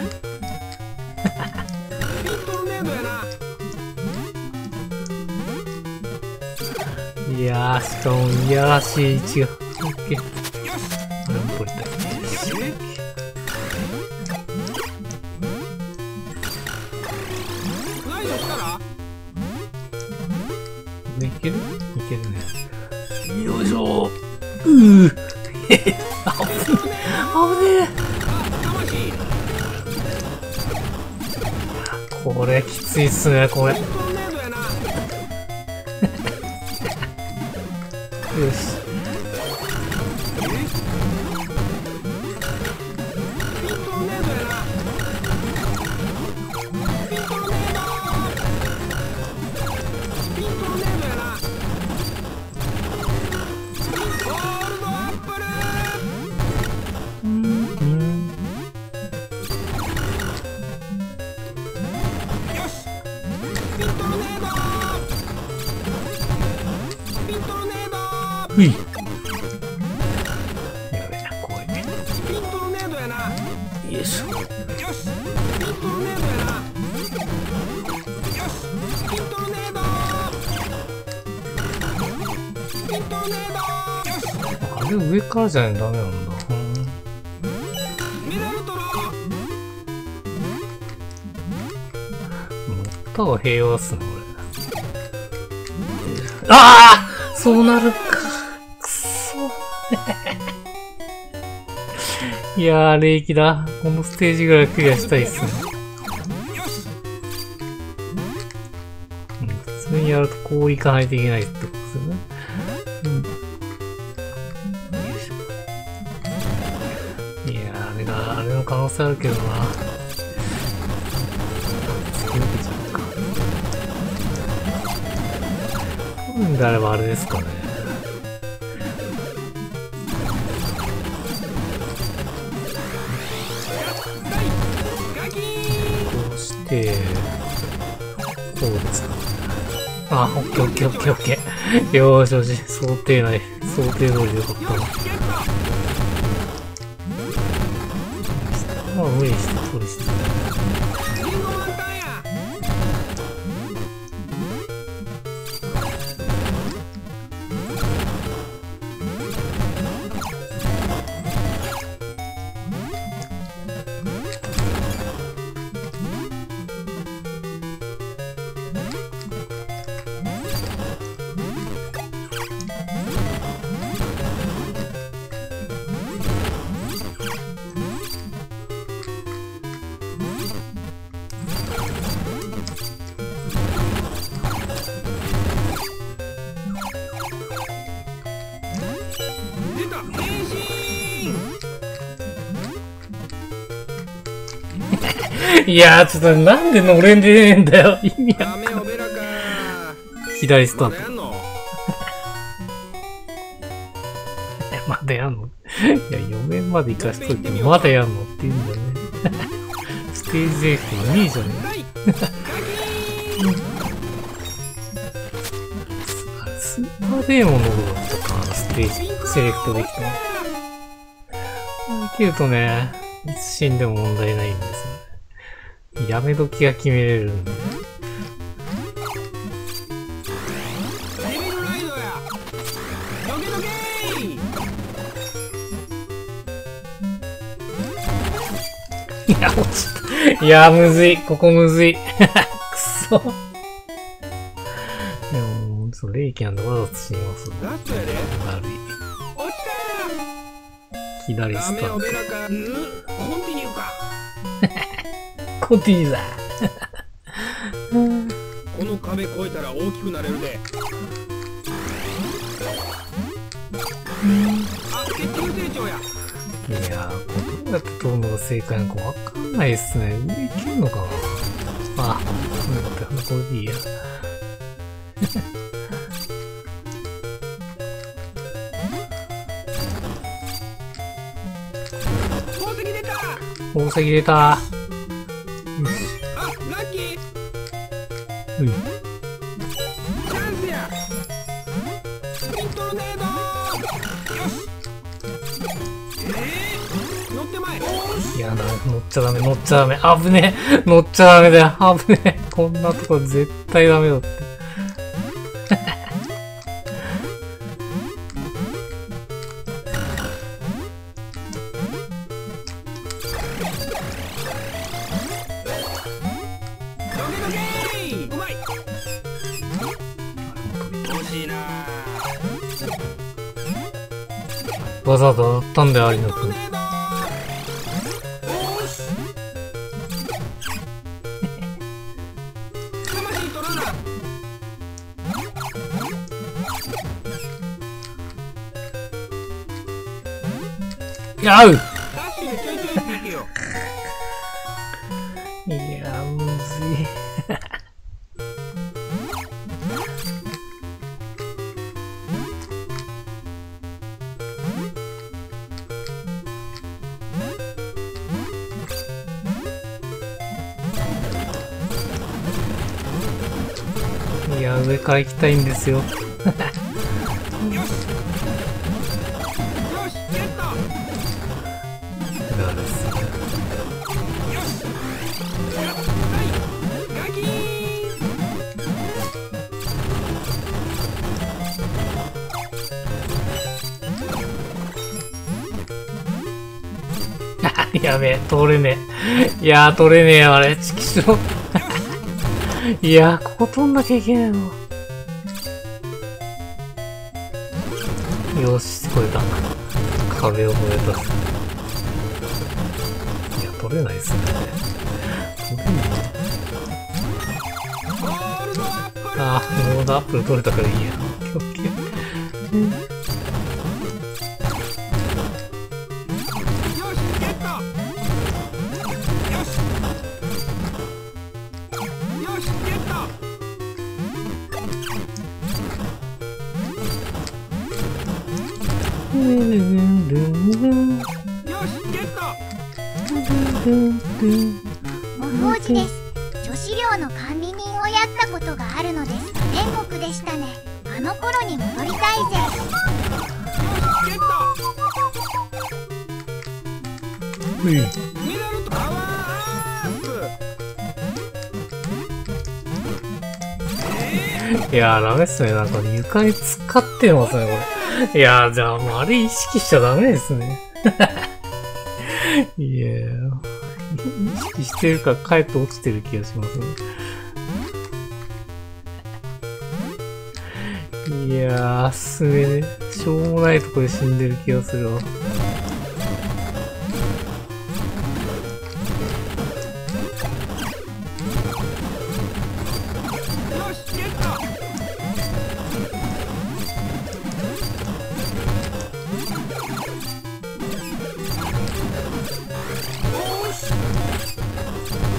いやー、しかもいやらしい位置が。オッケー。これも取りたい。いけるいけるね。よいしょー。うー。へへ。あぶねえ。あぶねえ。これきついっすね、これ。よし。うい。やべえな、怖いね。 ピントルネードやな。 よいしょ。 よし。ピントルネードやな。よし。ピントルネード。ピントルネード。よし。 あれ上からじゃないとダメなんだ。 メダル取ろう。乗ったは平和っすね、これ。ああ、そうなるか。いやー、霊気だ。このステージぐらいクリアしたいっすね。うん、普通にやるとこういかないといけないってことですよね。うん。よいしょ。いやー、あれが、あれの可能性あるけどな。突き抜けちゃうか。うんであればあれですかね。で、こうですか。あ、オッケーオッケーオッケーオッケー。よーしよし、想定内、想定通りでよかったな。まあ、無理して取りして。 いやー、ちょっとなんで乗れねえんだよ。意味わダメよベラか。 左スタート。 まだやんの？ まだやんの？いや、よめんまで行かしといて、まだやんのって言うんだよね。ステージエフトいいじゃねはい。 え。スーパーデーモンの方だったかな、ステージセレクトできたの。できるとね、いつ死んでも問題ないんですね。やめ時が決めれるんで。 デビルライドや。どけどけー。 いや、落ちた。いや、むずい。ここむずい。くそ。でも、そう、霊気なんでわざと死にます。 ラストやで。 悪い。 落ち左た。ダメスターよベラか。ん？コンティニューか。 ト。コンティニューだ。 この壁越えたら大きくなれるで。あ、結局成長や。 いやー、これどうやって飛ぶのが正解なのかわかんないっすね。上行けんのかな。あ、そういうことやな。これでいいや。 宝石出た。 宝石出た。 あ、ラッキー。 うん。 チャンスや。スピントルネード。よし。えー、乗ってまい。おし。 いやだ、乗っちゃダメ、乗っちゃダメ。あぶねえ。乗っちゃダメだよ。あぶねえ。こんなとこ絶対ダメだって。 ドキドキー。うまい。惜しいな。 わざわざ当たったんだよ、有野くん。 トルネード。おし。魂取らな。 やうダッシュでちょいちょいっていけよ。 いやー、むずい。いや、上から行きたいんですよ。 よし。よし、ゲット。 ダメです。 よし。やったい。ガキー。 やべえ、通れねえ。いやー、通れねえよ、あれ。チキショー。いやー、ここ通んなきゃいけないの。よし、これだ。壁を越えた。いや、取れないっすね。取れない。 ゴールドアップル。 あー、ゴールドアップル取れたからいいや。オッケーオッケー。 よし、ゲット。よし。よし、ゲット。 ルンルンルンルンよし、ゲット。 ルンルン。 もふおじです。女子寮の管理人をやったことがあるのです。天国でしたね。あの頃に戻りたいぜ。 よし、ゲット。 うい。 メダルとパワーアップ。えいやー、ダメっすね。なんか床に使ってますね、これ。いやー、じゃあもうあれ意識しちゃダメですね。いやー、意識してるからかえって落ちてる気がしますね。いやー、すげえ、しょうもないとこで死んでる気がするわ。 ー、よし、ゲット。おーし。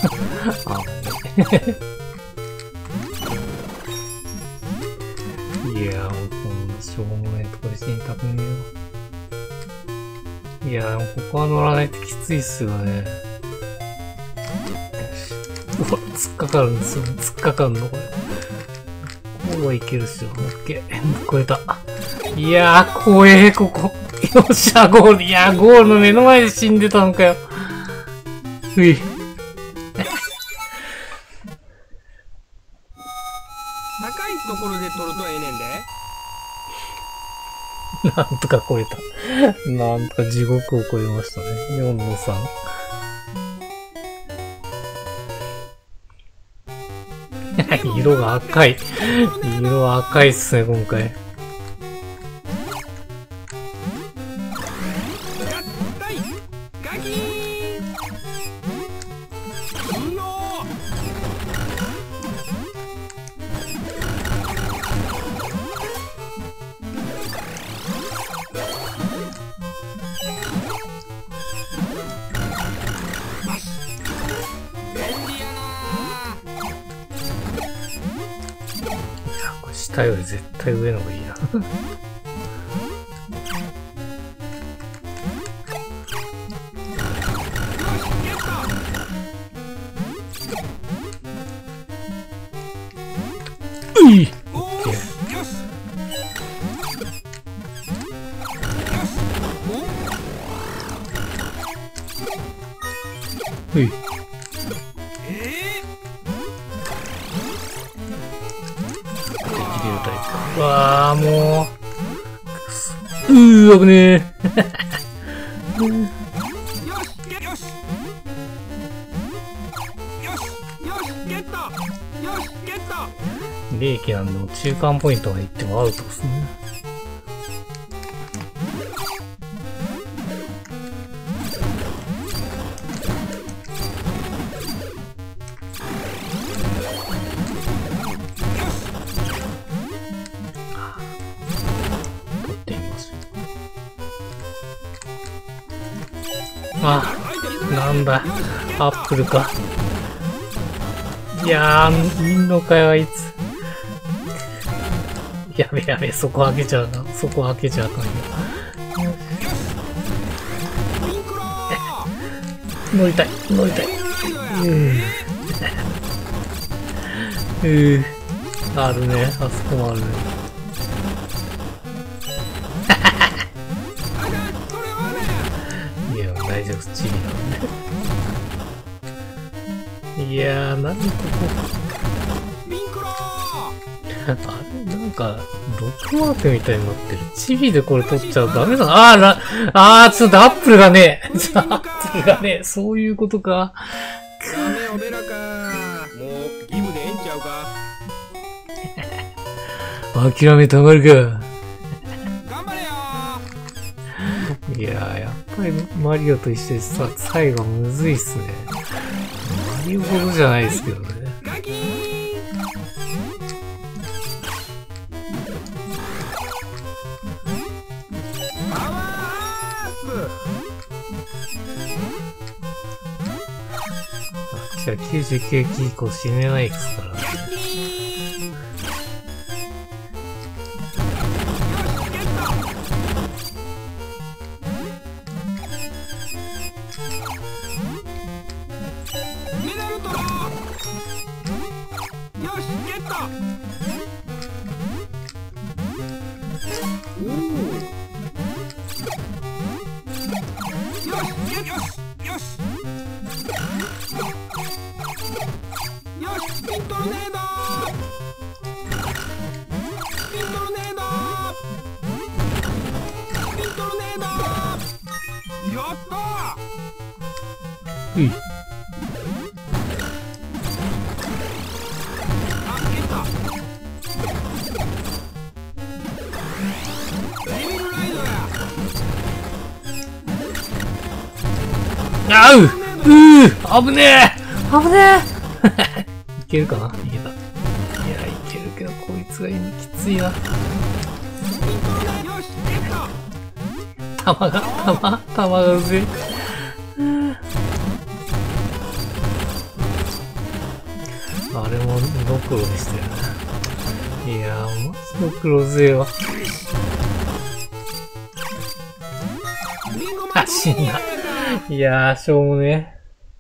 あいやー、もうこんなしょうもないとこで死にたくねえよ。いやー、ここは乗らないときついっすよね。よし。うわ、突っかかるんですよね。突っかかるのこれ。こうはいけるっしょ。オッケー。超えた。いやー、怖えー、ここ。よっしゃ、ゴール。いやー、ゴールの目の前で死んでたのかよ。ふい。 高いところで取るとええねんで。 なんとか超えた。なんとか地獄を超えましたね。よんのさん。色が赤い。色赤いっすね、今回。 合体ガキーンうの便利やなこれ下より絶対上の方がいいな。うい！ おーよしよしおうい。 えうわー、もう。うー、危ねえ。 ー、よしゲよしよしよしゲットよしゲット利益なんでも中間ポイントがいってもアウトですね。取ってみます。あ、なんだ。アップルか。いやー、いんのかよ、あいつ。やべやべ、そこ開けちゃうな。そこ開けちゃうかんよ。 ピンクロー乗りたい、乗りたい。 ピンクライドやうー。うー。あるね、あそこもあるね。 あかんそれはねいや、大丈夫、チビなんで。いやー、なんでこピンクローこ、あれ、なんか、ロックマークみたいになってる。チビでこれ取っちゃうとダメだな。あー、ら、あー、ちょっとアップルがねえ。ちょっとアップルがねえ。そういうことか。 ダメおべらかもうギブでええんちゃうか諦めたまるか。 頑張れよいやー、やっぱりマリオと一緒にさ、最後むずいっすね。マリオほどじゃないですけどね。 ガキーンパワーアップじゃあきゅうじゅうきゅうき以降死ねないですからね。 ガキーンよしゲットメダル取ろうよしゲットおおよしゲットよしよしよしピントルネードピントルネードピントルネードやったうい。 あ、ゲットデビルライドやあううー危ねえ危ねえいけるかないけた。いや、いけるけど、こいつが今きついな。 ピントルネードよしゲット弾が、弾、弾がうぜえ。 あれもドクロにしてるね。いやー、マジドクロ勢は。あ、死んだ。いやー、しょうもね。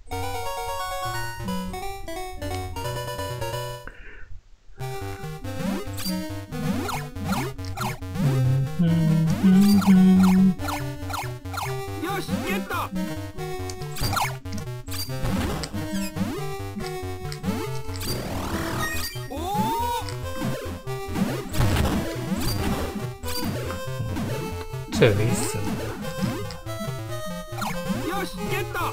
よし、ゲット。おお。 ちょいいいっすよね。 よし、ゲット。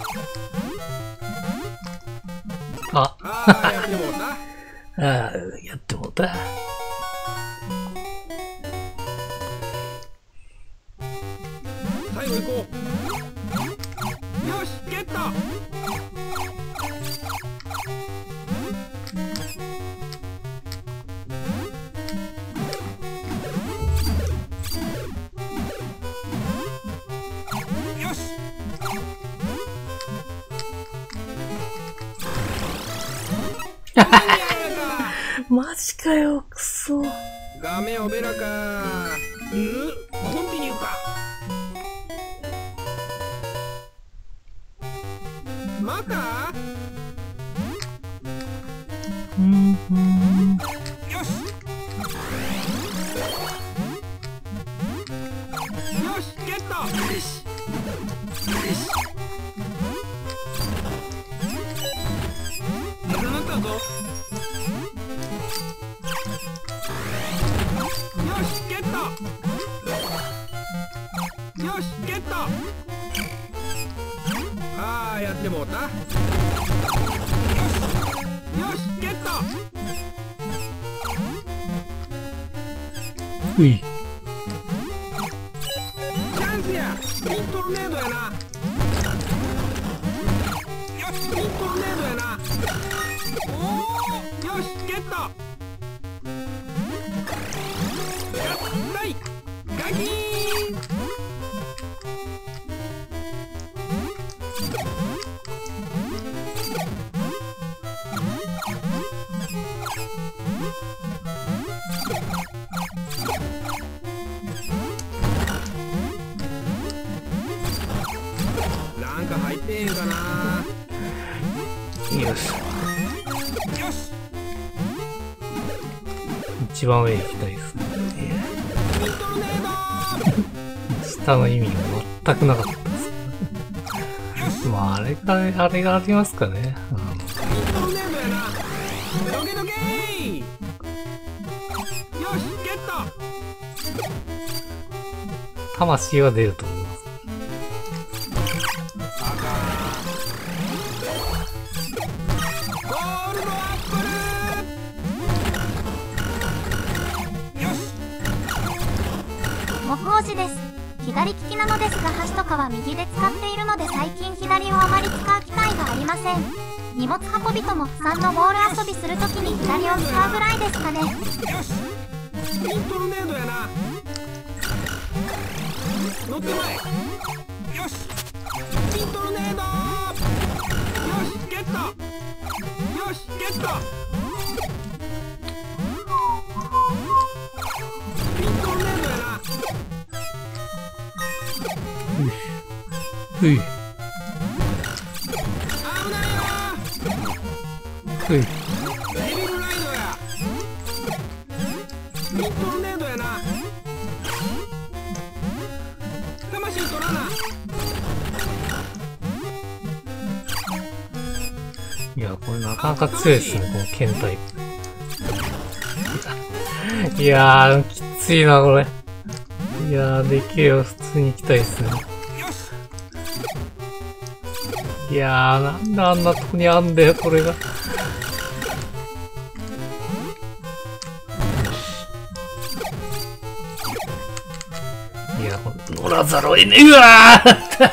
あ、 ああ、やってもうた。 ああ、やってもうた。 最後行こう。よし、ゲット。よし。 マジかよ、くそ。 ダメオベラか。う、コンティニューか。また。 うんうん。 よし。よし、ゲット。よし。よし。なくなったぞ。よし、ゲット。よし、ゲット。ああ、やってもうた。よし、よし、ゲット。 うい。 チャンスや。ピントルネードやな。よし、ピントルネードやな。おお、よし、ゲット。合体ガキーン。なんか入ってへんかな。 よし。 よし。 一番上行きたいですね。 ピントルネー下の意味が全くなかったです。まあ、あれが、あれがありますかね。うん、 ド。ピントルネードやな。どけどけー。よし、ゲット。 魂は出ると思います。 ゴールドアップル。よし。 模倣時です。左利きなのですが箸とかは右で使っているので最近左をあまり使う機会がありません。荷物運びともさんのボール遊びするときに左を使うぐらいですかね。 よし。ピントルネードやな。乗ってまえ。よし。ピントルネード。よし、ゲット。よし、ゲット。ピントルネードやな。 うい。 危ないようい。 ー。デビルライドや。ピントルネードやな。魂取らな。 いや、これなかなか強いですね、この剣タイプ。いやー、きついな、これ。いやー、でけえよ、普通に行きたいですね。いやー、なんであんなとこにあんだよ、これが。いや、乗らざるを得ねえ。うわ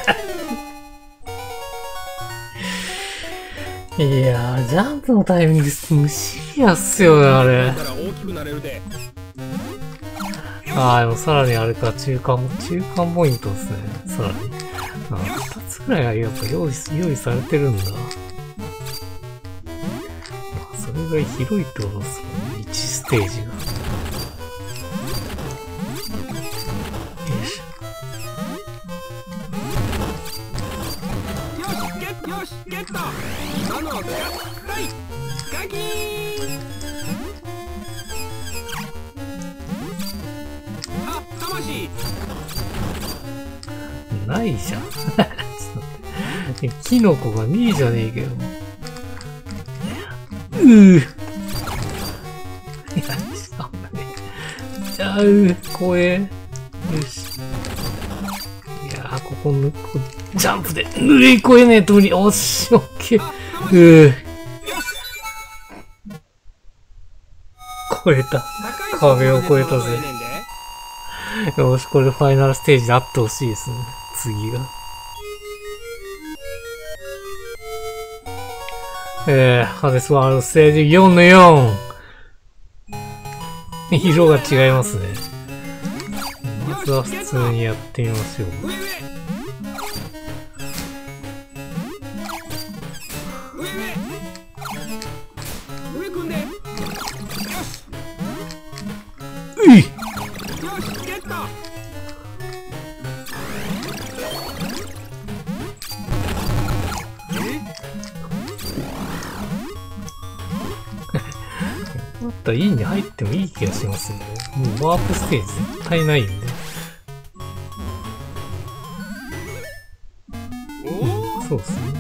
ーいやー、ジャンプのタイミング無視やっすよね、あれ。 大きくなれるで。 ああ、でもさらにあれか、中間、中間ポイントですね、さらに。ああ、二つくらいはやっぱ用意、用意されてるんだ。まあ、そぐらい広いってことですかね、いちステージが。よいしよしゲットよしゲット今のを使ったいガキーあ魂ょ。ないじゃん。ちょっと待って。キノコがねえじゃねえけど。うぅ。いや、しかもね。じゃあ、うぅ、怖え。よし。いやー、ここぬ、こジャンプで塗り越えねえと無理。おっし、オッケー。うぅ。越えた。壁を越えたぜ。よし、これファイナルステージであってほしいですね。次が。えー、ハデスワールドステージよんのよん。色が違いますね。まずは普通にやってみましょう。ういっだったら E に入ってもいい気がしますね。もうワープステージ絶対ないんで。うん、そうっすね。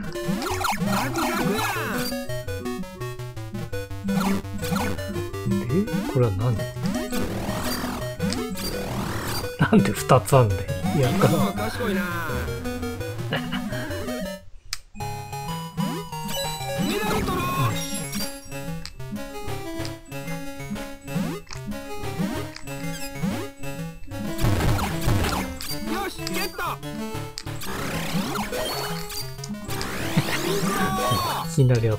で、これは何？なんで二つあんだよ。いや、か賢いな。 いきなりあと。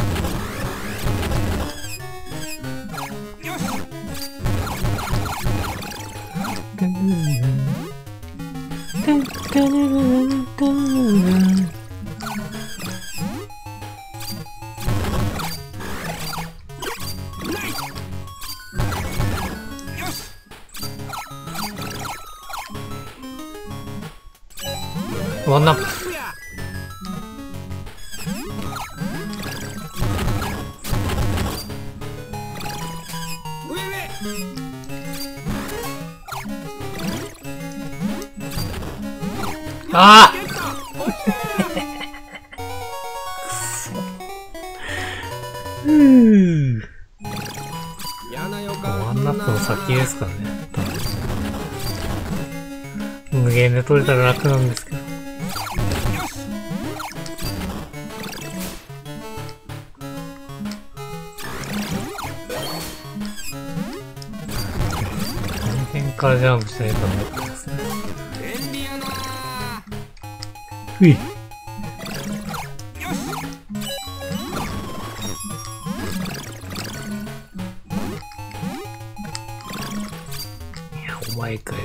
ワンナップ。ああうーワンナップの先ですかね。無限で取れたら楽なんですけど。この辺からジャンプしないと思ってますね。ふい。いや、お前かよ。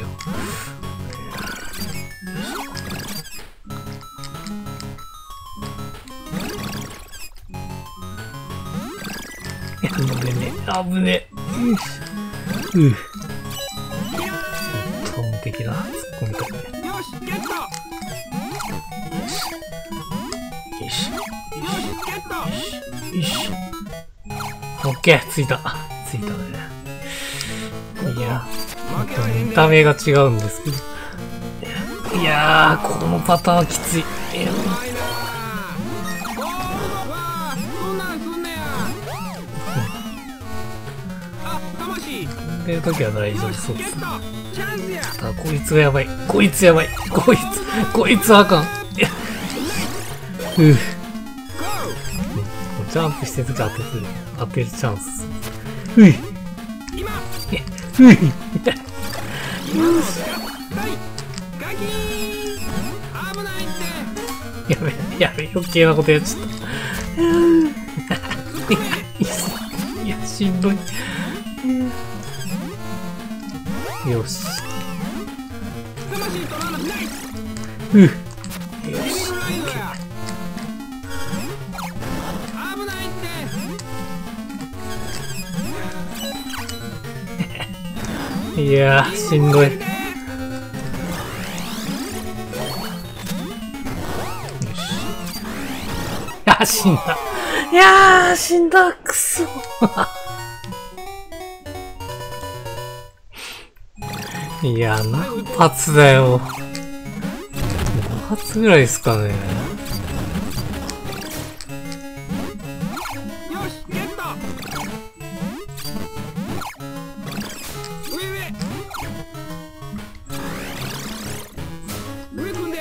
いや、危ねえ。危ねえ。よし。うぅ。完璧だ。突っ込みたいね。 よし、ゲット。 よし。 よし、ゲット。 よし。オッケー、ついた。ついたね。いや、見た目が違うんですけど。いやー、このパターンきつい。いやっていう時は大丈夫そうです。ただこいつがやばい。こいつやばい。こいつ、こいつあかん。いや、うぅ。ジャンプしてるとき当てる、当てるチャンス。うい。うい。よし。やべ、やべ、余計なことやっちゃった。いや、しんどい。よし。うっ。よし。 いやー、しんどい。よし。あ、死んだ。いやー、死んだ。くそ。いや、何発だよ。ご発ぐらいですかね。 よしゲット。上上上組んで。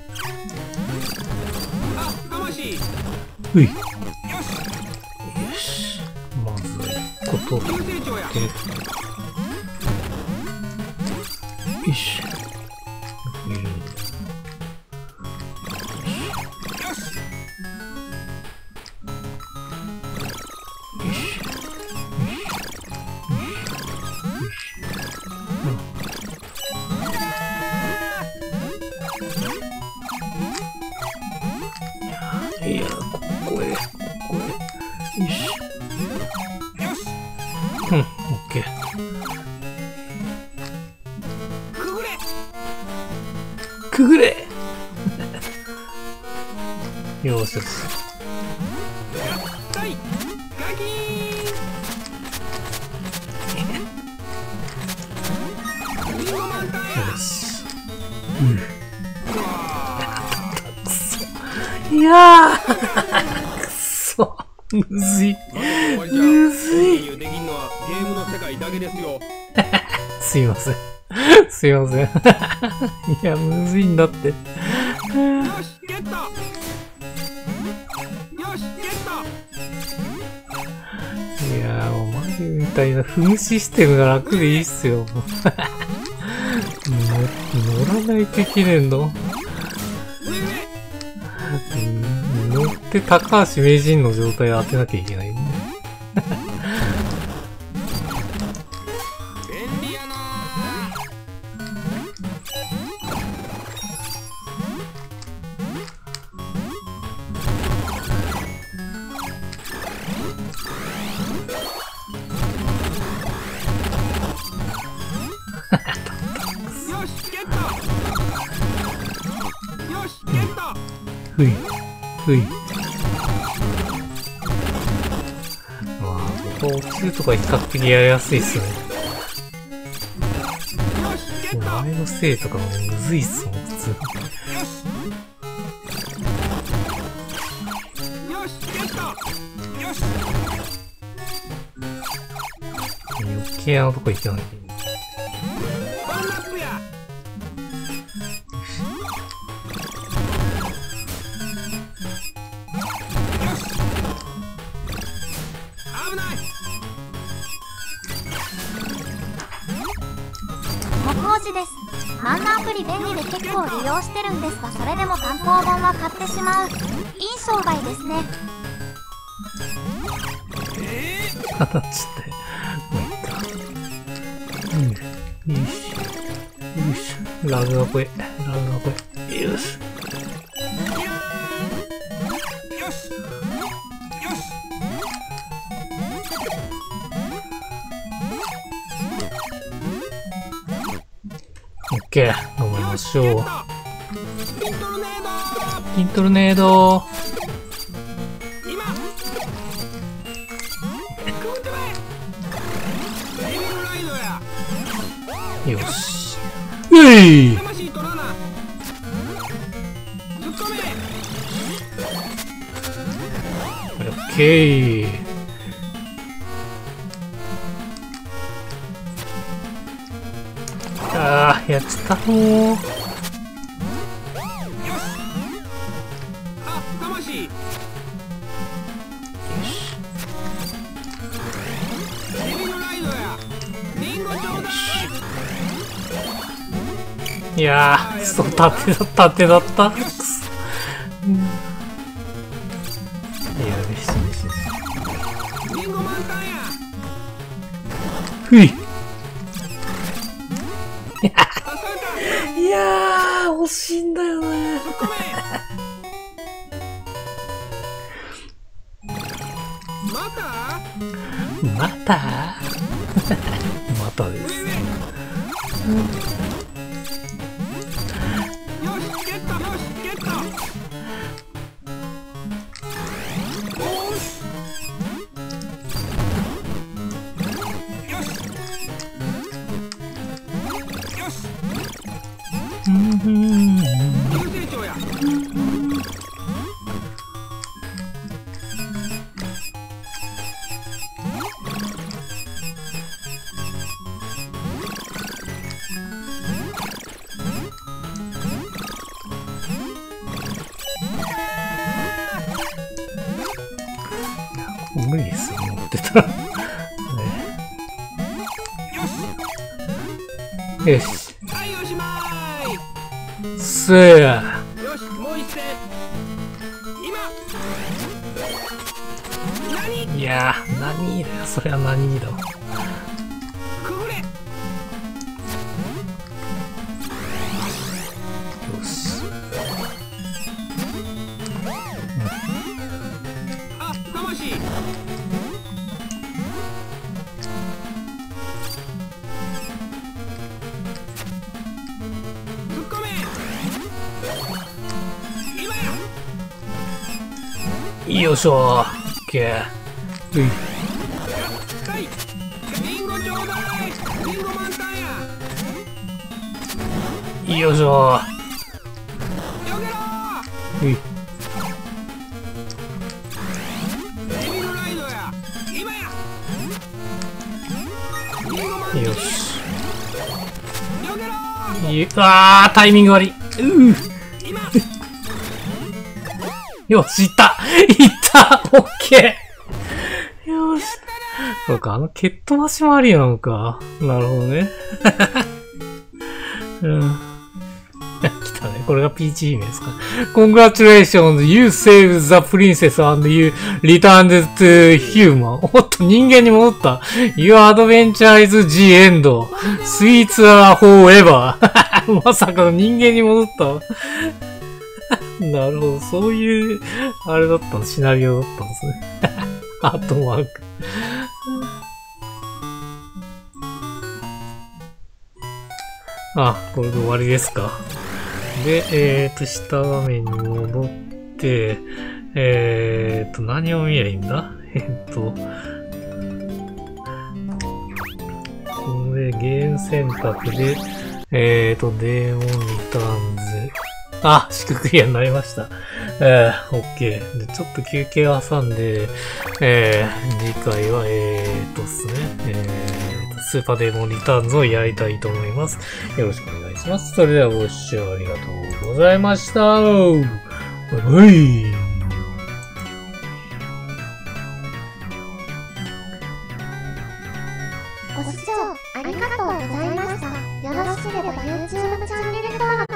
あ、魂。 うい。よよしし。まず、こと急成長や。 で。よいしょ。いる。 よしよし。いや、ここへ、ここへ。よし。 よしうん、オッケー。 くぐれ。 くぐれよしよし。 はいガキーン。リンゴ満タンや。 よし。 うわいやーくそむずい。 ーむずい。 できんのはゲームの世界だけですよ。 すいません。すいません。いや、むずいんだって。 よしゲット。よしゲット。 いやー、もうマリオみたいな踏むシステムが楽でいいっすよ。もう乗らないといけねえの。 上上うん乗って高橋名人の状態を当てなきゃいけないんだ。 便利やなよしゲット。よしゲット。 ふい、ふい。まあ、ここ落ちるとか比較的やりやすいっすね。 よしゲット。 前のせいとかもむずいっすもん、普通。 よしゲット。よし余計なとこ行かなきゃいけない。 ワンナップや。危ない。 木王子です。漫画アプリ便利で結構利用してるんですが、それでも単行本は買ってしまう。いい商売ですね。 えあっちって。もういいか。うん。よし。よし。ラグがこえ。ラグがこえ。よし。 ー、よしよし。 オッケー。飲みましょう。 ゲット。ピントルネード。 ピントルネード。 今くぐってまえ。エビルライドや。 よし。うい。 魂取らな。突っ込め。 オッケー。あー、やっちゃったもう。 よし。あ、魂。エビルライドや。リンゴちょうだい。 いやー、そう、縦だ、縦だった。くそ。うん、いや、よしよしよし。 リンゴ満タンや。 ふい。 助かった。 いやー、惜しいんだよね。 突っ込め。またまたまたです。 上上ゲット、よしゲット。おーし。よし。よし。急成長や。 無理ですよ、持ってたら。ね、よし。 はい、おしまい。 せや。 よし、もう一戦。今。何？ いやー、何だよ、それは何だわ。 くぐれ。 よし。 あ、魂。突っ込め。今や。 よいしょー。オッケー。うい。 はい。リンゴちょうだい。リンゴ満タンや。 よいしょよけろー。うい。 ー。エビのライドや。今や。リンゴ満タン。 よし。 よけろー。 いあー、タイミング悪い。うー。 今。 よし、いったいったオッケーよし。そうか、あの、蹴っ飛ばしもありなのか。なるほどね。うん。来たね。これがピーチ姫ですか。Congratulations, you saved the princess and you returned to human. おっと、人間に戻った。Your adventure is the end. Sweets are forever. まさかの人間に戻ったわ。なるほど、そういう、あれだったの、シナリオだったんですね。ハートマーク。あ、これで終わりですか。で、えーと、下画面に戻って、えーと、何を見りゃいいんだえーと、これ、ゲーム選択で、えーと、デーモンリターンズ。あ、四クリアになりました。えー、オッケー。で、ちょっと休憩を挟んで、えー、次回は、えーとですね、えーと、スーパーデーモンリターンズをやりたいと思います。よろしくお願いします。それではご視聴ありがとうございました。バイバイ。 ご視聴ありがとうございました。よろしければ YouTube チャンネル登録